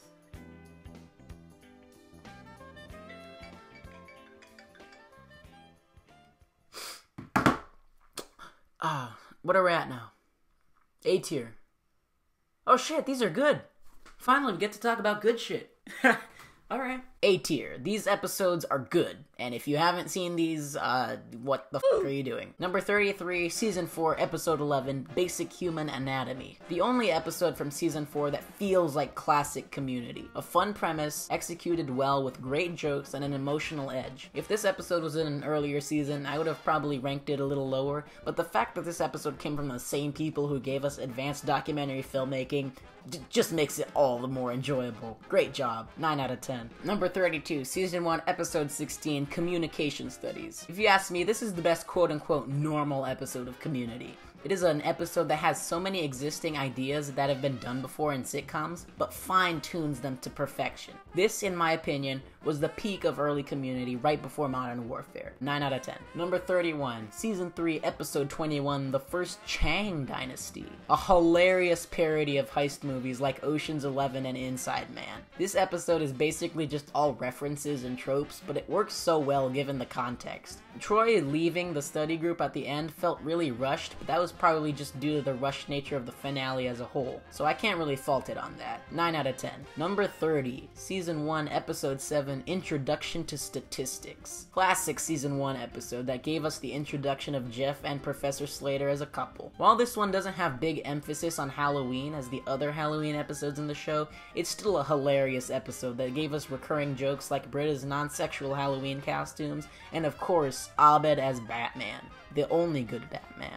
Ah, what are we at now? A tier. Oh shit, these are good. Finally, we get to talk about good shit. Alright. A tier. These episodes are good. And if you haven't seen these, uh, what the f*** are you doing? Number thirty-three, Season four, Episode eleven, Basic Human Anatomy. The only episode from Season four that feels like classic Community. A fun premise, executed well with great jokes and an emotional edge. If this episode was in an earlier season, I would have probably ranked it a little lower, but the fact that this episode came from the same people who gave us advanced documentary filmmaking d- just makes it all the more enjoyable. Great job. nine out of ten. Number thirty-two, Season one, Episode sixteen, Communication Studies. If you ask me, this is the best quote-unquote normal episode of Community. It is an episode that has so many existing ideas that have been done before in sitcoms, but fine-tunes them to perfection. This, in my opinion, was the peak of early Community right before Modern Warfare. nine out of ten. Number thirty-one, Season three, Episode twenty-one, The First Chang Dynasty. A hilarious parody of heist movies like Ocean's Eleven and Inside Man. This episode is basically just all references and tropes, but it works so well given the context. Troy leaving the study group at the end felt really rushed, but that was probably just due to the rushed nature of the finale as a whole, so I can't really fault it on that. nine out of ten. Number thirty, Season one, Episode seven, Introduction to Statistics. Classic Season one episode that gave us the introduction of Jeff and Professor Slater as a couple. While this one doesn't have big emphasis on Halloween as the other Halloween episodes in the show, it's still a hilarious episode that gave us recurring jokes like Britta's non-sexual Halloween costumes, and of course, Abed as Batman, the only good Batman.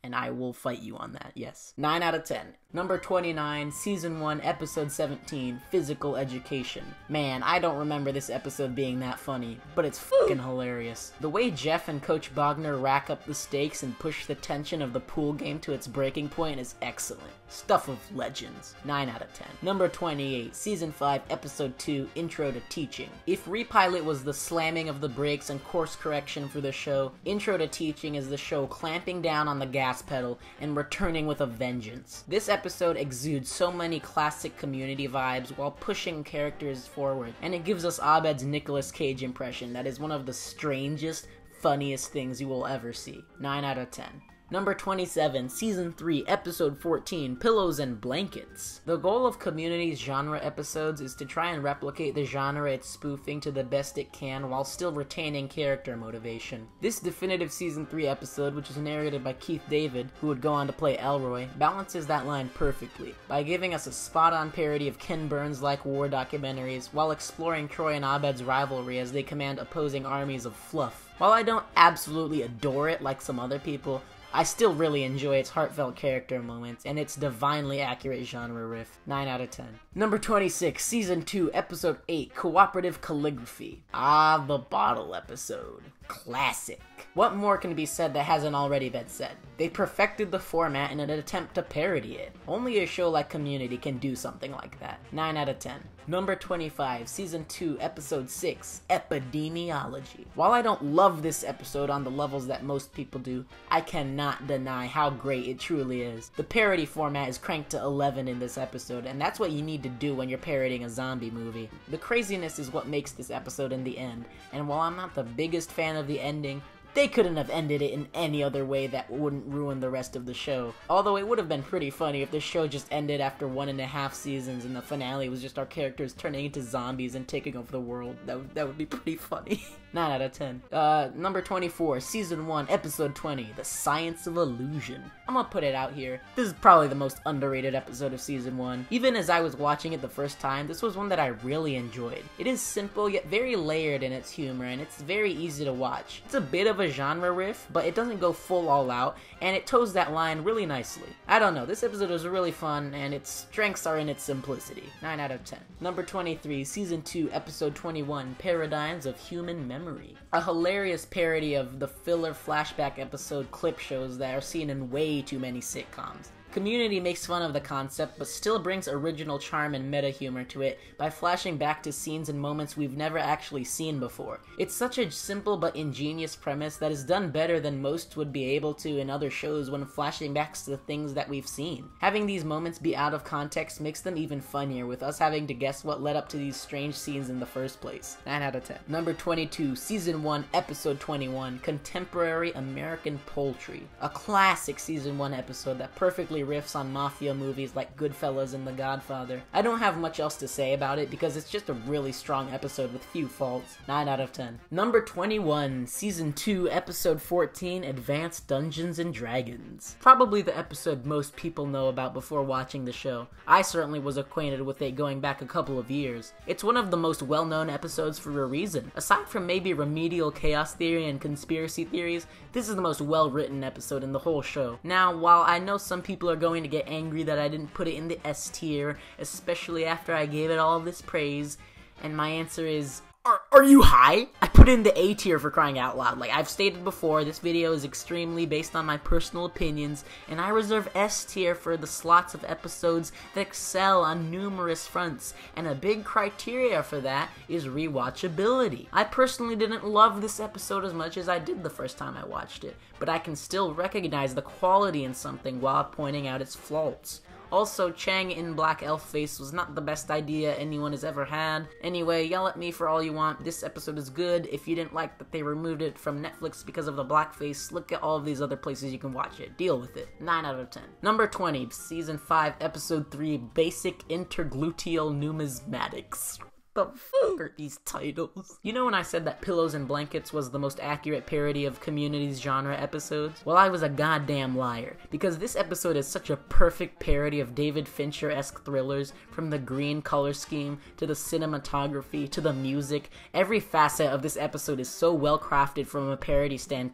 and I will fight you on that, yes. nine out of ten. Number twenty-nine, Season one, Episode seventeen, Physical Education. Man, I don't remember this episode being that funny, but it's fucking hilarious. The way Jeff and Coach Bogner rack up the stakes and push the tension of the pool game to its breaking point is excellent. Stuff of legends. nine out of ten. Number twenty-eight, Season five, Episode two, Intro to Teaching. If Repilot was the slamming of the brakes and course correction for the show, Intro to Teaching is the show clamping down on the gas pedal and returning with a vengeance. This episode exudes so many classic Community vibes while pushing characters forward, and it gives us Abed's Nicolas Cage impression that is one of the strangest, funniest things you will ever see. nine out of ten. Number twenty-seven, Season three, Episode fourteen, Pillows and Blankets. The goal of Community's genre episodes is to try and replicate the genre it's spoofing to the best it can while still retaining character motivation. This definitive Season three episode, which is narrated by Keith David, who would go on to play Elroy, balances that line perfectly by giving us a spot-on parody of Ken Burns-like war documentaries while exploring Troy and Abed's rivalry as they command opposing armies of fluff. While I don't absolutely adore it like some other people, I still really enjoy its heartfelt character moments and its divinely accurate genre riff. nine out of ten. Number twenty-six, Season two, Episode eight, Cooperative Calligraphy. Ah, the bottle episode. Classic. What more can be said that hasn't already been said? They perfected the format in an attempt to parody it. Only a show like Community can do something like that. nine out of ten. Number twenty-five, Season two, Episode six, Epidemiology. While I don't love this episode on the levels that most people do, I cannot deny how great it truly is. The parody format is cranked to eleven in this episode, and that's what you need to do when you're parodying a zombie movie. The craziness is what makes this episode in the end, and while I'm not the biggest fan of the ending, they couldn't have ended it in any other way that wouldn't ruin the rest of the show. Although it would have been pretty funny if the show just ended after one and a half seasons and the finale was just our characters turning into zombies and taking over the world. That would, that would be pretty funny. nine out of ten. Uh, number twenty-four, Season one, Episode twenty, The Science of Illusion. I'm gonna put it out here. This is probably the most underrated episode of Season one. Even as I was watching it the first time, this was one that I really enjoyed. It is simple yet very layered in its humor, and it's very easy to watch. It's a bit of a genre riff, but it doesn't go full all out, and it toes that line really nicely. I don't know, this episode was really fun, and its strengths are in its simplicity. nine out of ten. Number twenty-three, Season two, Episode twenty-one, Paradigms of Human Memory. A hilarious parody of the filler flashback episode clip shows that are seen in way too many sitcoms. Community makes fun of the concept, but still brings original charm and meta humor to it by flashing back to scenes and moments we've never actually seen before. It's such a simple but ingenious premise that is done better than most would be able to in other shows when flashing back to the things that we've seen. Having these moments be out of context makes them even funnier, with us having to guess what led up to these strange scenes in the first place. nine out of ten. Number twenty-two, Season one, Episode twenty-one, Contemporary American Poultry. A classic Season one episode that perfectly riffs on mafia movies like Goodfellas and The Godfather. I don't have much else to say about it because it's just a really strong episode with few faults. nine out of ten. Number twenty-one, Season two, Episode fourteen, Advanced Dungeons and Dragons. Probably the episode most people know about before watching the show. I certainly was acquainted with it going back a couple of years. It's one of the most well-known episodes for a reason. Aside from maybe remedial chaos theory and conspiracy theories, this is the most well-written episode in the whole show. Now, while I know some people are going to get angry that I didn't put it in the S tier, especially after I gave it all this praise, and my answer is, Are, are you high? I put in the A tier for crying out loud. Like I've stated before, this video is extremely based on my personal opinions, and I reserve S tier for the slots of episodes that excel on numerous fronts, and a big criteria for that is rewatchability. I personally didn't love this episode as much as I did the first time I watched it, but I can still recognize the quality in something while pointing out its faults. Also, Chang in black elf face was not the best idea anyone has ever had. Anyway, yell at me for all you want. This episode is good. If you didn't like that they removed it from Netflix because of the blackface, look at all of these other places you can watch it. Deal with it. nine out of ten. Number twenty, Season five, Episode three, Basic Intergluteal Numismatics. The fuck are these titles? You know when I said that Pillows and Blankets was the most accurate parody of Community's genre episodes? Well, I was a goddamn liar, because this episode is such a perfect parody of David Fincher-esque thrillers, from the green color scheme, to the cinematography, to the music. Every facet of this episode is so well crafted from a parody standpoint.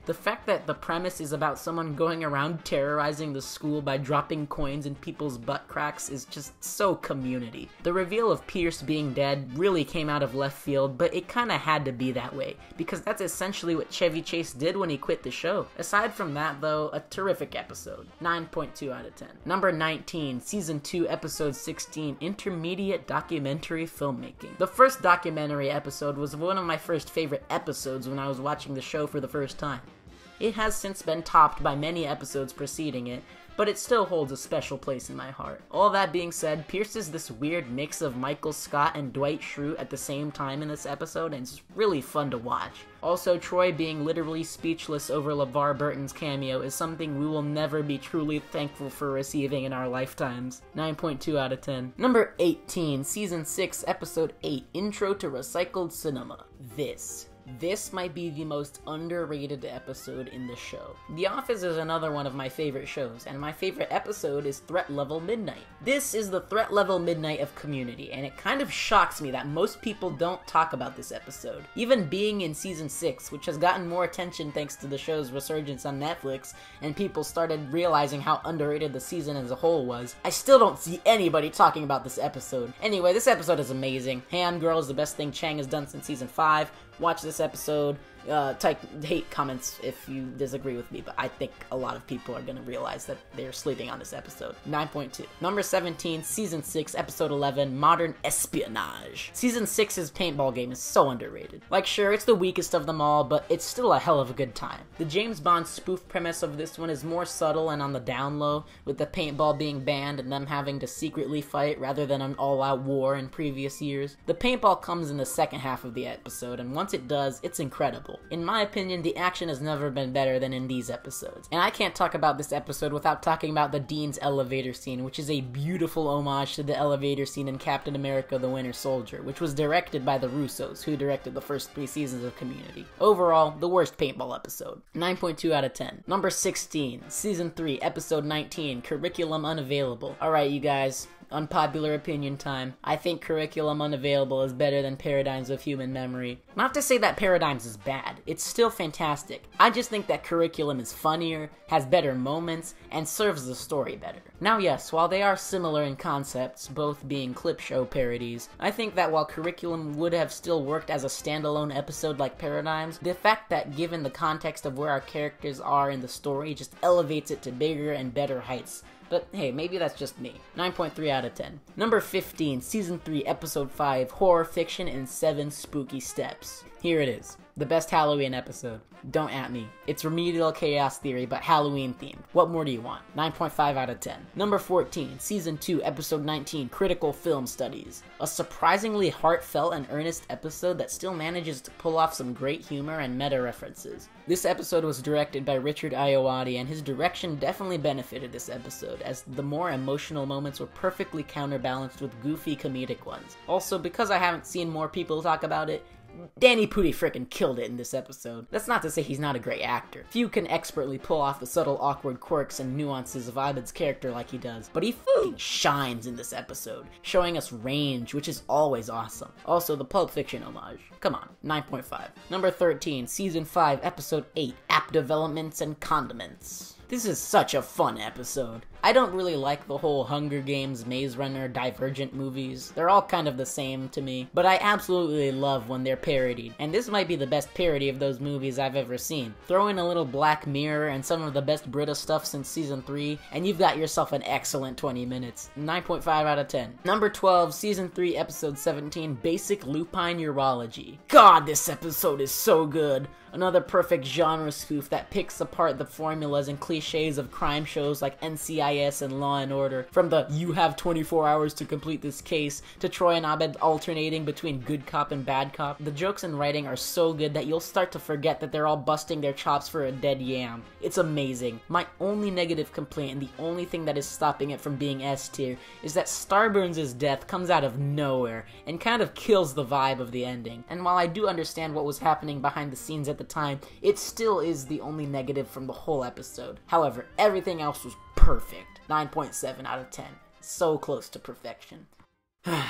The fact that the premise is about someone going around terrorizing the school by dropping coins in people's butt cracks is just so Community. The reveal of Pierce being dead really came out of left field, but it kinda had to be that way, because that's essentially what Chevy Chase did when he quit the show. Aside from that though, a terrific episode. nine point two out of ten. Number nineteen, Season two, Episode sixteen, Intermediate Documentary Filmmaking. The first documentary episode was one of my first favorite episodes when I was watching the show for the first time. It has since been topped by many episodes preceding it, but it still holds a special place in my heart. All that being said, Pierce is this weird mix of Michael Scott and Dwight Schrute at the same time in this episode, and it's really fun to watch. Also, Troy being literally speechless over LeVar Burton's cameo is something we will never be truly thankful for receiving in our lifetimes. nine point two out of ten. Number eighteen, Season six, Episode eight, Intro to Recycled Cinema. This. This might be the most underrated episode in the show. The Office is another one of my favorite shows, and my favorite episode is Threat Level Midnight. This is the Threat Level Midnight of Community, and it kind of shocks me that most people don't talk about this episode. Even being in Season six, which has gotten more attention thanks to the show's resurgence on Netflix, and people started realizing how underrated the season as a whole was, I still don't see anybody talking about this episode. Anyway, this episode is amazing. Ham Girl is the best thing Chang has done since Season five. Watch this episode. Uh, type hate comments if you disagree with me, but I think a lot of people are going to realize that they're sleeping on this episode. nine point two. Number seventeen, Season six, Episode eleven, Modern Espionage. Season six's paintball game is so underrated. Like, sure, it's the weakest of them all, but it's still a hell of a good time. The James Bond spoof premise of this one is more subtle and on the down low, with the paintball being banned and them having to secretly fight rather than an all-out war in previous years. The paintball comes in the second half of the episode, and once it does, it's incredible. In my opinion, the action has never been better than in these episodes. And I can't talk about this episode without talking about the Dean's elevator scene, which is a beautiful homage to the elevator scene in Captain America the Winter Soldier, which was directed by the Russos, who directed the first three seasons of Community. Overall, the worst paintball episode. nine point two out of ten. Number sixteen, Season three, Episode nineteen, Curriculum Unavailable. Alright, you guys. Unpopular opinion time. I think Curriculum Unavailable is better than Paradigms of Human Memory. Not to say that Paradigms is bad, it's still fantastic. I just think that Curriculum is funnier, has better moments, and serves the story better. Now yes, while they are similar in concepts, both being clip show parodies, I think that while Curriculum would have still worked as a standalone episode like Paradigms, the fact that given the context of where our characters are in the story just elevates it to bigger and better heights. But hey, maybe that's just me. nine point three out of ten. Number fifteen, Season three, Episode five, Horror Fiction in seven Spooky Steps. Here it is. The best Halloween episode. Don't at me. It's Remedial Chaos Theory, but Halloween themed. What more do you want? nine point five out of ten. Number fourteen, Season two, Episode nineteen, Critical Film Studies. A surprisingly heartfelt and earnest episode that still manages to pull off some great humor and meta references. This episode was directed by Richard Ayoade, and his direction definitely benefited this episode, as the more emotional moments were perfectly counterbalanced with goofy comedic ones. Also, because I haven't seen more people talk about it, Danny Pudi frickin' killed it in this episode. That's not to say he's not a great actor. Few can expertly pull off the subtle awkward quirks and nuances of Abed's character like he does, but he fucking shines in this episode, showing us range, which is always awesome. Also, the Pulp Fiction homage. Come on, nine point five. Number thirteen, Season five, Episode eight, App Developments and Condiments. This is such a fun episode. I don't really like the whole Hunger Games, Maze Runner, Divergent movies. They're all kind of the same to me, but I absolutely love when they're parodied, and this might be the best parody of those movies I've ever seen. Throw in a little Black Mirror and some of the best Brita stuff since Season three, and you've got yourself an excellent twenty minutes. nine point five out of ten. Number twelve, Season three, Episode seventeen, Basic Lupine Urology. God, this episode is so good. Another perfect genre spoof that picks apart the formulas and cliches of crime shows like N C I S and Law and Order, from the "you have twenty-four hours to complete this case" to Troy and Abed alternating between good cop and bad cop. The jokes and writing are so good that you'll start to forget that they're all busting their chops for a dead yam. It's amazing. My only negative complaint, and the only thing that is stopping it from being S tier, is that Starburns' death comes out of nowhere and kind of kills the vibe of the ending. And while I do understand what was happening behind the scenes at the time, it still is the only negative from the whole episode. However, everything else was perfect. nine point seven out of ten. So close to perfection. Man.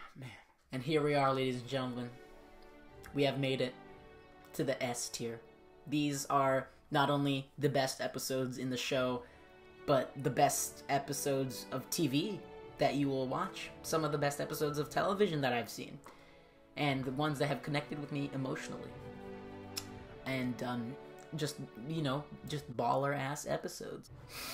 And here we are, ladies and gentlemen. We have made it to the S tier. These are Not only the best episodes in the show, but the best episodes of T V that you will watch. Some of the best episodes of television that I've seen. And the ones that have connected with me emotionally. And, um, just, you know, just baller-ass episodes.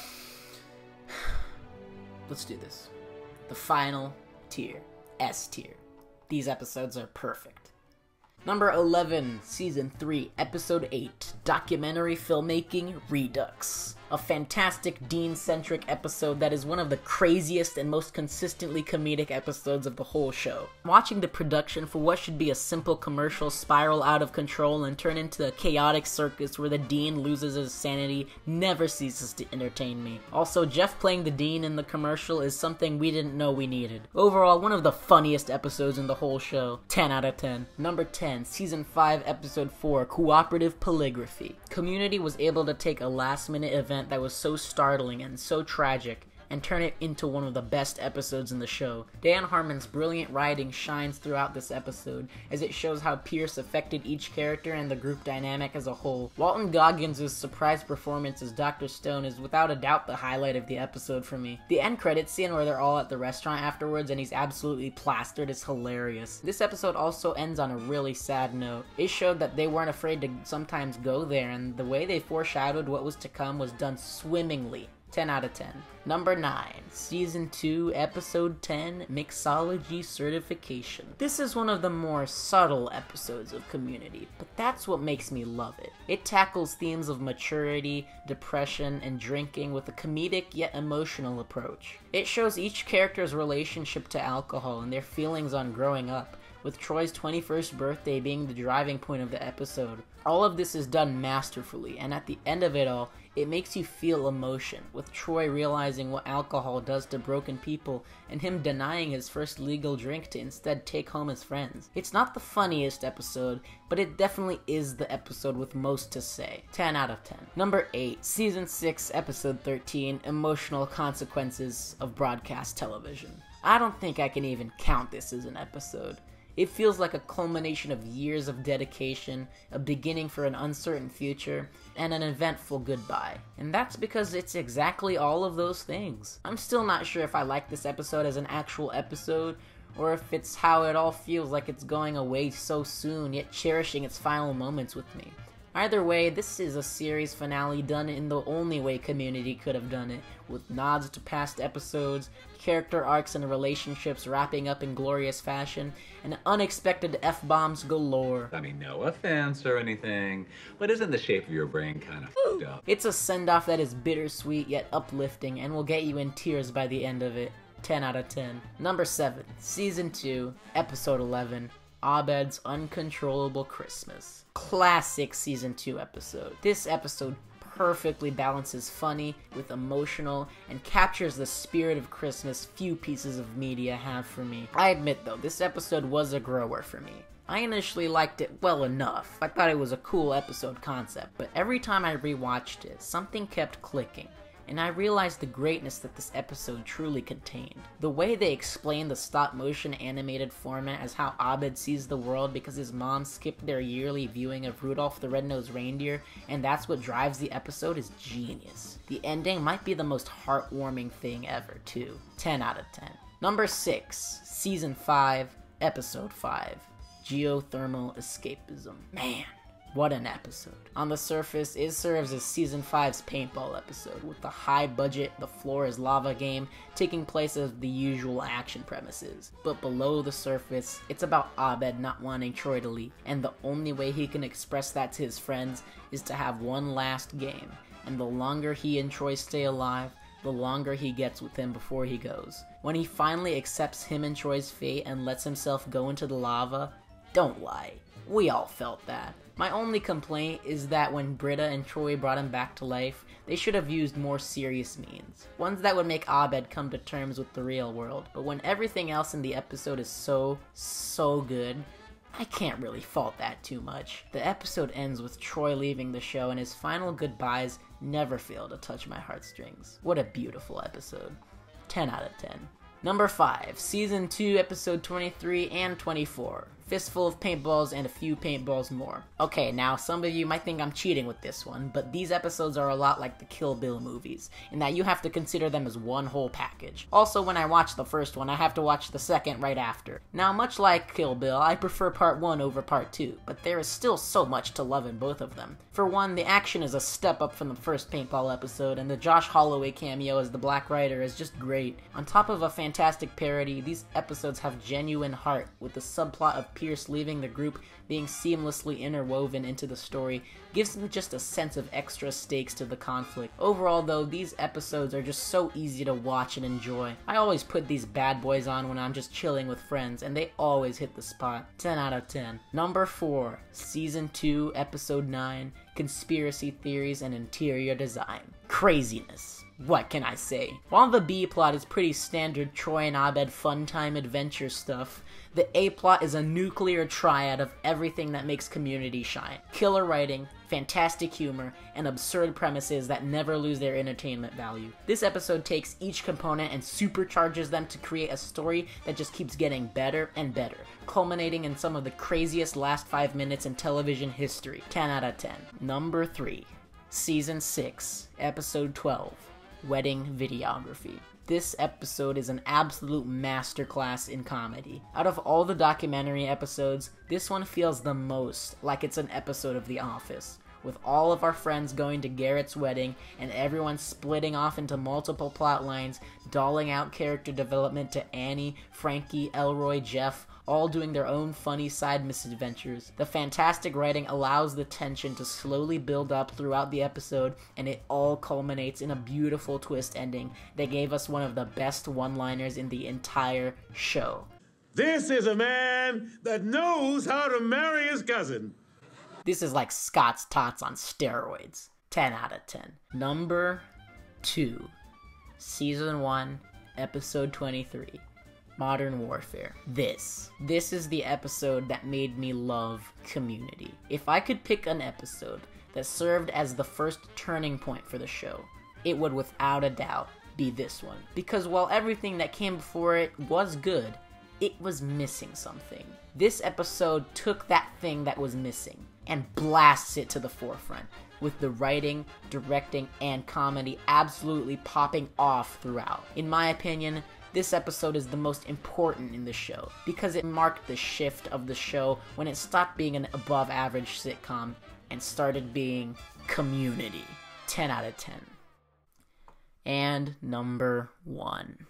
Let's do this. The final tier. S tier. These episodes are perfect. Number eleven, Season three, Episode eight, Documentary Filmmaking Redux. A fantastic Dean-centric episode that is one of the craziest and most consistently comedic episodes of the whole show. Watching the production for what should be a simple commercial spiral out of control and turn into a chaotic circus where the Dean loses his sanity never ceases to entertain me. Also, Jeff playing the Dean in the commercial is something we didn't know we needed. Overall, one of the funniest episodes in the whole show. ten out of ten. Number ten, Season five, Episode four, Cooperative Polygraphy. Community was able to take a last-minute event that was so startling and so tragic and turn it into one of the best episodes in the show. Dan Harmon's brilliant writing shines throughout this episode as it shows how Pierce affected each character and the group dynamic as a whole. Walton Goggins' surprise performance as Doctor Stone is without a doubt the highlight of the episode for me. The end credits scene where they're all at the restaurant afterwards and he's absolutely plastered is hilarious. This episode also ends on a really sad note. It showed that they weren't afraid to sometimes go there, and the way they foreshadowed what was to come was done swimmingly. ten out of ten. Number nine, Season two, Episode ten, Mixology Certification. This is one of the more subtle episodes of Community, but that's what makes me love it. It tackles themes of maturity, depression, and drinking with a comedic yet emotional approach. It shows each character's relationship to alcohol and their feelings on growing up, with Troy's twenty-first birthday being the driving point of the episode. All of this is done masterfully, and at the end of it all, it makes you feel emotion, with Troy realizing what alcohol does to broken people, and him denying his first legal drink to instead take home his friends. It's not the funniest episode, but it definitely is the episode with most to say. ten out of ten. Number eight, Season six, Episode thirteen, Emotional Consequences of Broadcast Television. I don't think I can even count this as an episode. It feels like a culmination of years of dedication, a beginning for an uncertain future, and an eventful goodbye. And that's because it's exactly all of those things. I'm still not sure if I like this episode as an actual episode, or if it's how it all feels like it's going away so soon, yet cherishing its final moments with me. Either way, this is a series finale done in the only way Community could have done it, with nods to past episodes, character arcs and relationships wrapping up in glorious fashion, and unexpected F-bombs galore. I mean, no offense or anything, but isn't the shape of your brain kind of fucked up? It's a send-off that is bittersweet yet uplifting and will get you in tears by the end of it. ten out of ten. Number seven, Season two, Episode eleven, Abed's Uncontrollable Christmas. Classic Season two episode. This episode perfectly balances funny with emotional and captures the spirit of Christmas few pieces of media have for me. I admit though, this episode was a grower for me. I initially liked it well enough. I thought it was a cool episode concept, but every time I rewatched it, something kept clicking. And I realized the greatness that this episode truly contained. The way they explain the stop-motion animated format as how Abed sees the world because his mom skipped their yearly viewing of Rudolph the Red-Nosed Reindeer, and that's what drives the episode, is genius. The ending might be the most heartwarming thing ever, too. ten out of ten. Number six, Season five, Episode five, Geothermal Escapism. Man, what an episode. On the surface, it serves as Season five's paintball episode, with the high-budget The Floor is Lava game taking place as the usual action premises. But below the surface, it's about Abed not wanting Troy to leave, and the only way he can express that to his friends is to have one last game. And the longer he and Troy stay alive, the longer he gets with him before he goes. When he finally accepts him and Troy's fate and lets himself go into the lava, don't lie, we all felt that. My only complaint is that when Britta and Troy brought him back to life, they should have used more serious means. Ones that would make Abed come to terms with the real world. But when everything else in the episode is so, so good, I can't really fault that too much. The episode ends with Troy leaving the show, and his final goodbyes never fail to touch my heartstrings. What a beautiful episode. ten out of ten. Number five, Season two, Episode twenty-three and twenty-four, fistful of paintballs and a few paintballs more. Okay, now some of you might think I'm cheating with this one, but these episodes are a lot like the Kill Bill movies, in that you have to consider them as one whole package. Also, when I watch the first one, I have to watch the second right after. Now, much like Kill Bill, I prefer part one over part two, but there is still so much to love in both of them. For one, the action is a step up from the first paintball episode, and the Josh Holloway cameo as the Black Rider is just great. On top of a fantastic parody, these episodes have genuine heart, with the subplot of Pierce leaving the group being seamlessly interwoven into the story gives them just a sense of extra stakes to the conflict. Overall though, these episodes are just so easy to watch and enjoy. I always put these bad boys on when I'm just chilling with friends, and they always hit the spot. ten out of ten. Number four, Season two, Episode nine, Conspiracy Theories and Interior Design. Craziness. What can I say? While the B plot is pretty standard Troy and Abed fun time adventure stuff, the A plot is a nuclear triad of everything that makes Community shine. Killer writing, fantastic humor, and absurd premises that never lose their entertainment value. This episode takes each component and supercharges them to create a story that just keeps getting better and better, culminating in some of the craziest last five minutes in television history. ten out of ten. Number three, Season six, Episode twelve, Wedding Videography. This episode is an absolute masterclass in comedy. Out of all the documentary episodes, this one feels the most like it's an episode of The Office, with all of our friends going to Garrett's wedding and everyone splitting off into multiple plot lines, doling out character development to Annie, Frankie, Elroy, Jeff, all doing their own funny side misadventures. The fantastic writing allows the tension to slowly build up throughout the episode, and it all culminates in a beautiful twist ending that gave us one of the best one-liners in the entire show. This is a man that knows how to marry his cousin. This is like Scott's Tots on steroids. ten out of ten. Number two, Season one, Episode twenty-three, Modern Warfare. This. This is the episode that made me love Community. If I could pick an episode that served as the first turning point for the show, it would without a doubt be this one. Because while everything that came before it was good, it was missing something. This episode took that thing that was missing and blasts it to the forefront, with the writing, directing, and comedy absolutely popping off throughout. In my opinion, this episode is the most important in the show, because it marked the shift of the show when it stopped being an above-average sitcom and started being Community. ten out of ten. And number one.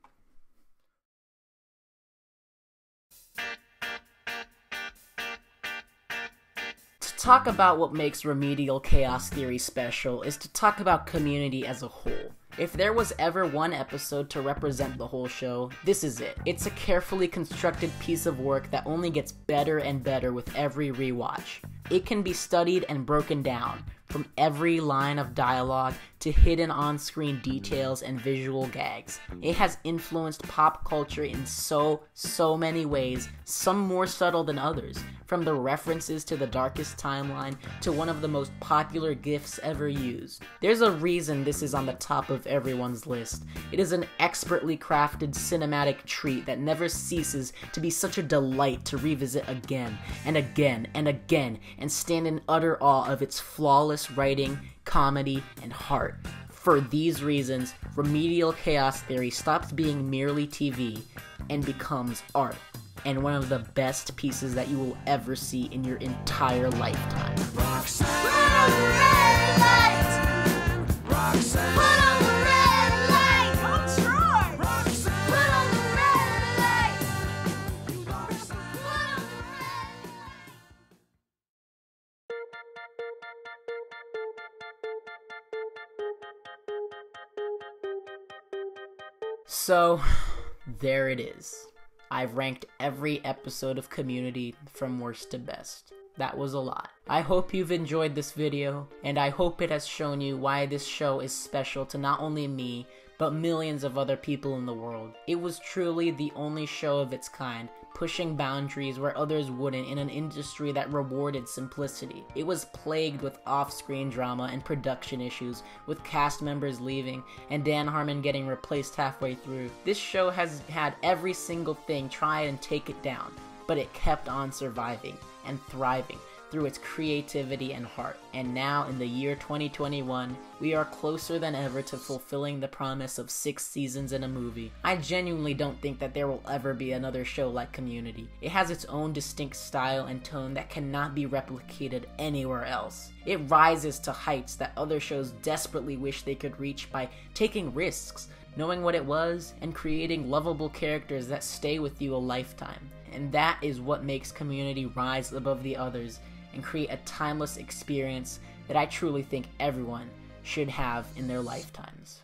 To talk about what makes Remedial Chaos Theory special is to talk about Community as a whole. If there was ever one episode to represent the whole show, this is it. It's a carefully constructed piece of work that only gets better and better with every rewatch. It can be studied and broken down, from every line of dialogue to hidden on-screen details and visual gags. It has influenced pop culture in so, so many ways, some more subtle than others, from the references to the darkest timeline to one of the most popular GIFs ever used. There's a reason this is on the top of everyone's list. It is an expertly crafted cinematic treat that never ceases to be such a delight to revisit again and again and again and stand in utter awe of its flawless writing, comedy, and heart. For these reasons, Remedial Chaos Theory stops being merely T V and becomes art, and one of the best pieces that you will ever see in your entire lifetime. Roxanne. Put on the red light. Roxanne. Put on the red light. Don't try. Roxanne. Put on the red light. Roxanne. Put on the red light. So, there it is. I've ranked every episode of Community from worst to best. That was a lot. I hope you've enjoyed this video, and I hope it has shown you why this show is special to not only me, but millions of other people in the world. It was truly the only show of its kind, pushing boundaries where others wouldn't in an industry that rewarded simplicity. It was plagued with off-screen drama and production issues, with cast members leaving and Dan Harmon getting replaced halfway through. This show has had every single thing try and take it down, but it kept on surviving and thriving through its creativity and heart. And now in the year twenty twenty-one, we are closer than ever to fulfilling the promise of six seasons in a movie. I genuinely don't think that there will ever be another show like Community. It has its own distinct style and tone that cannot be replicated anywhere else. It rises to heights that other shows desperately wish they could reach by taking risks, knowing what it was, and creating lovable characters that stay with you a lifetime. And that is what makes Community rise above the others and create a timeless experience that I truly think everyone should have in their lifetimes.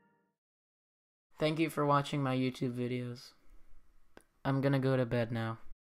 Thank you for watching my YouTube videos. I'm gonna go to bed now.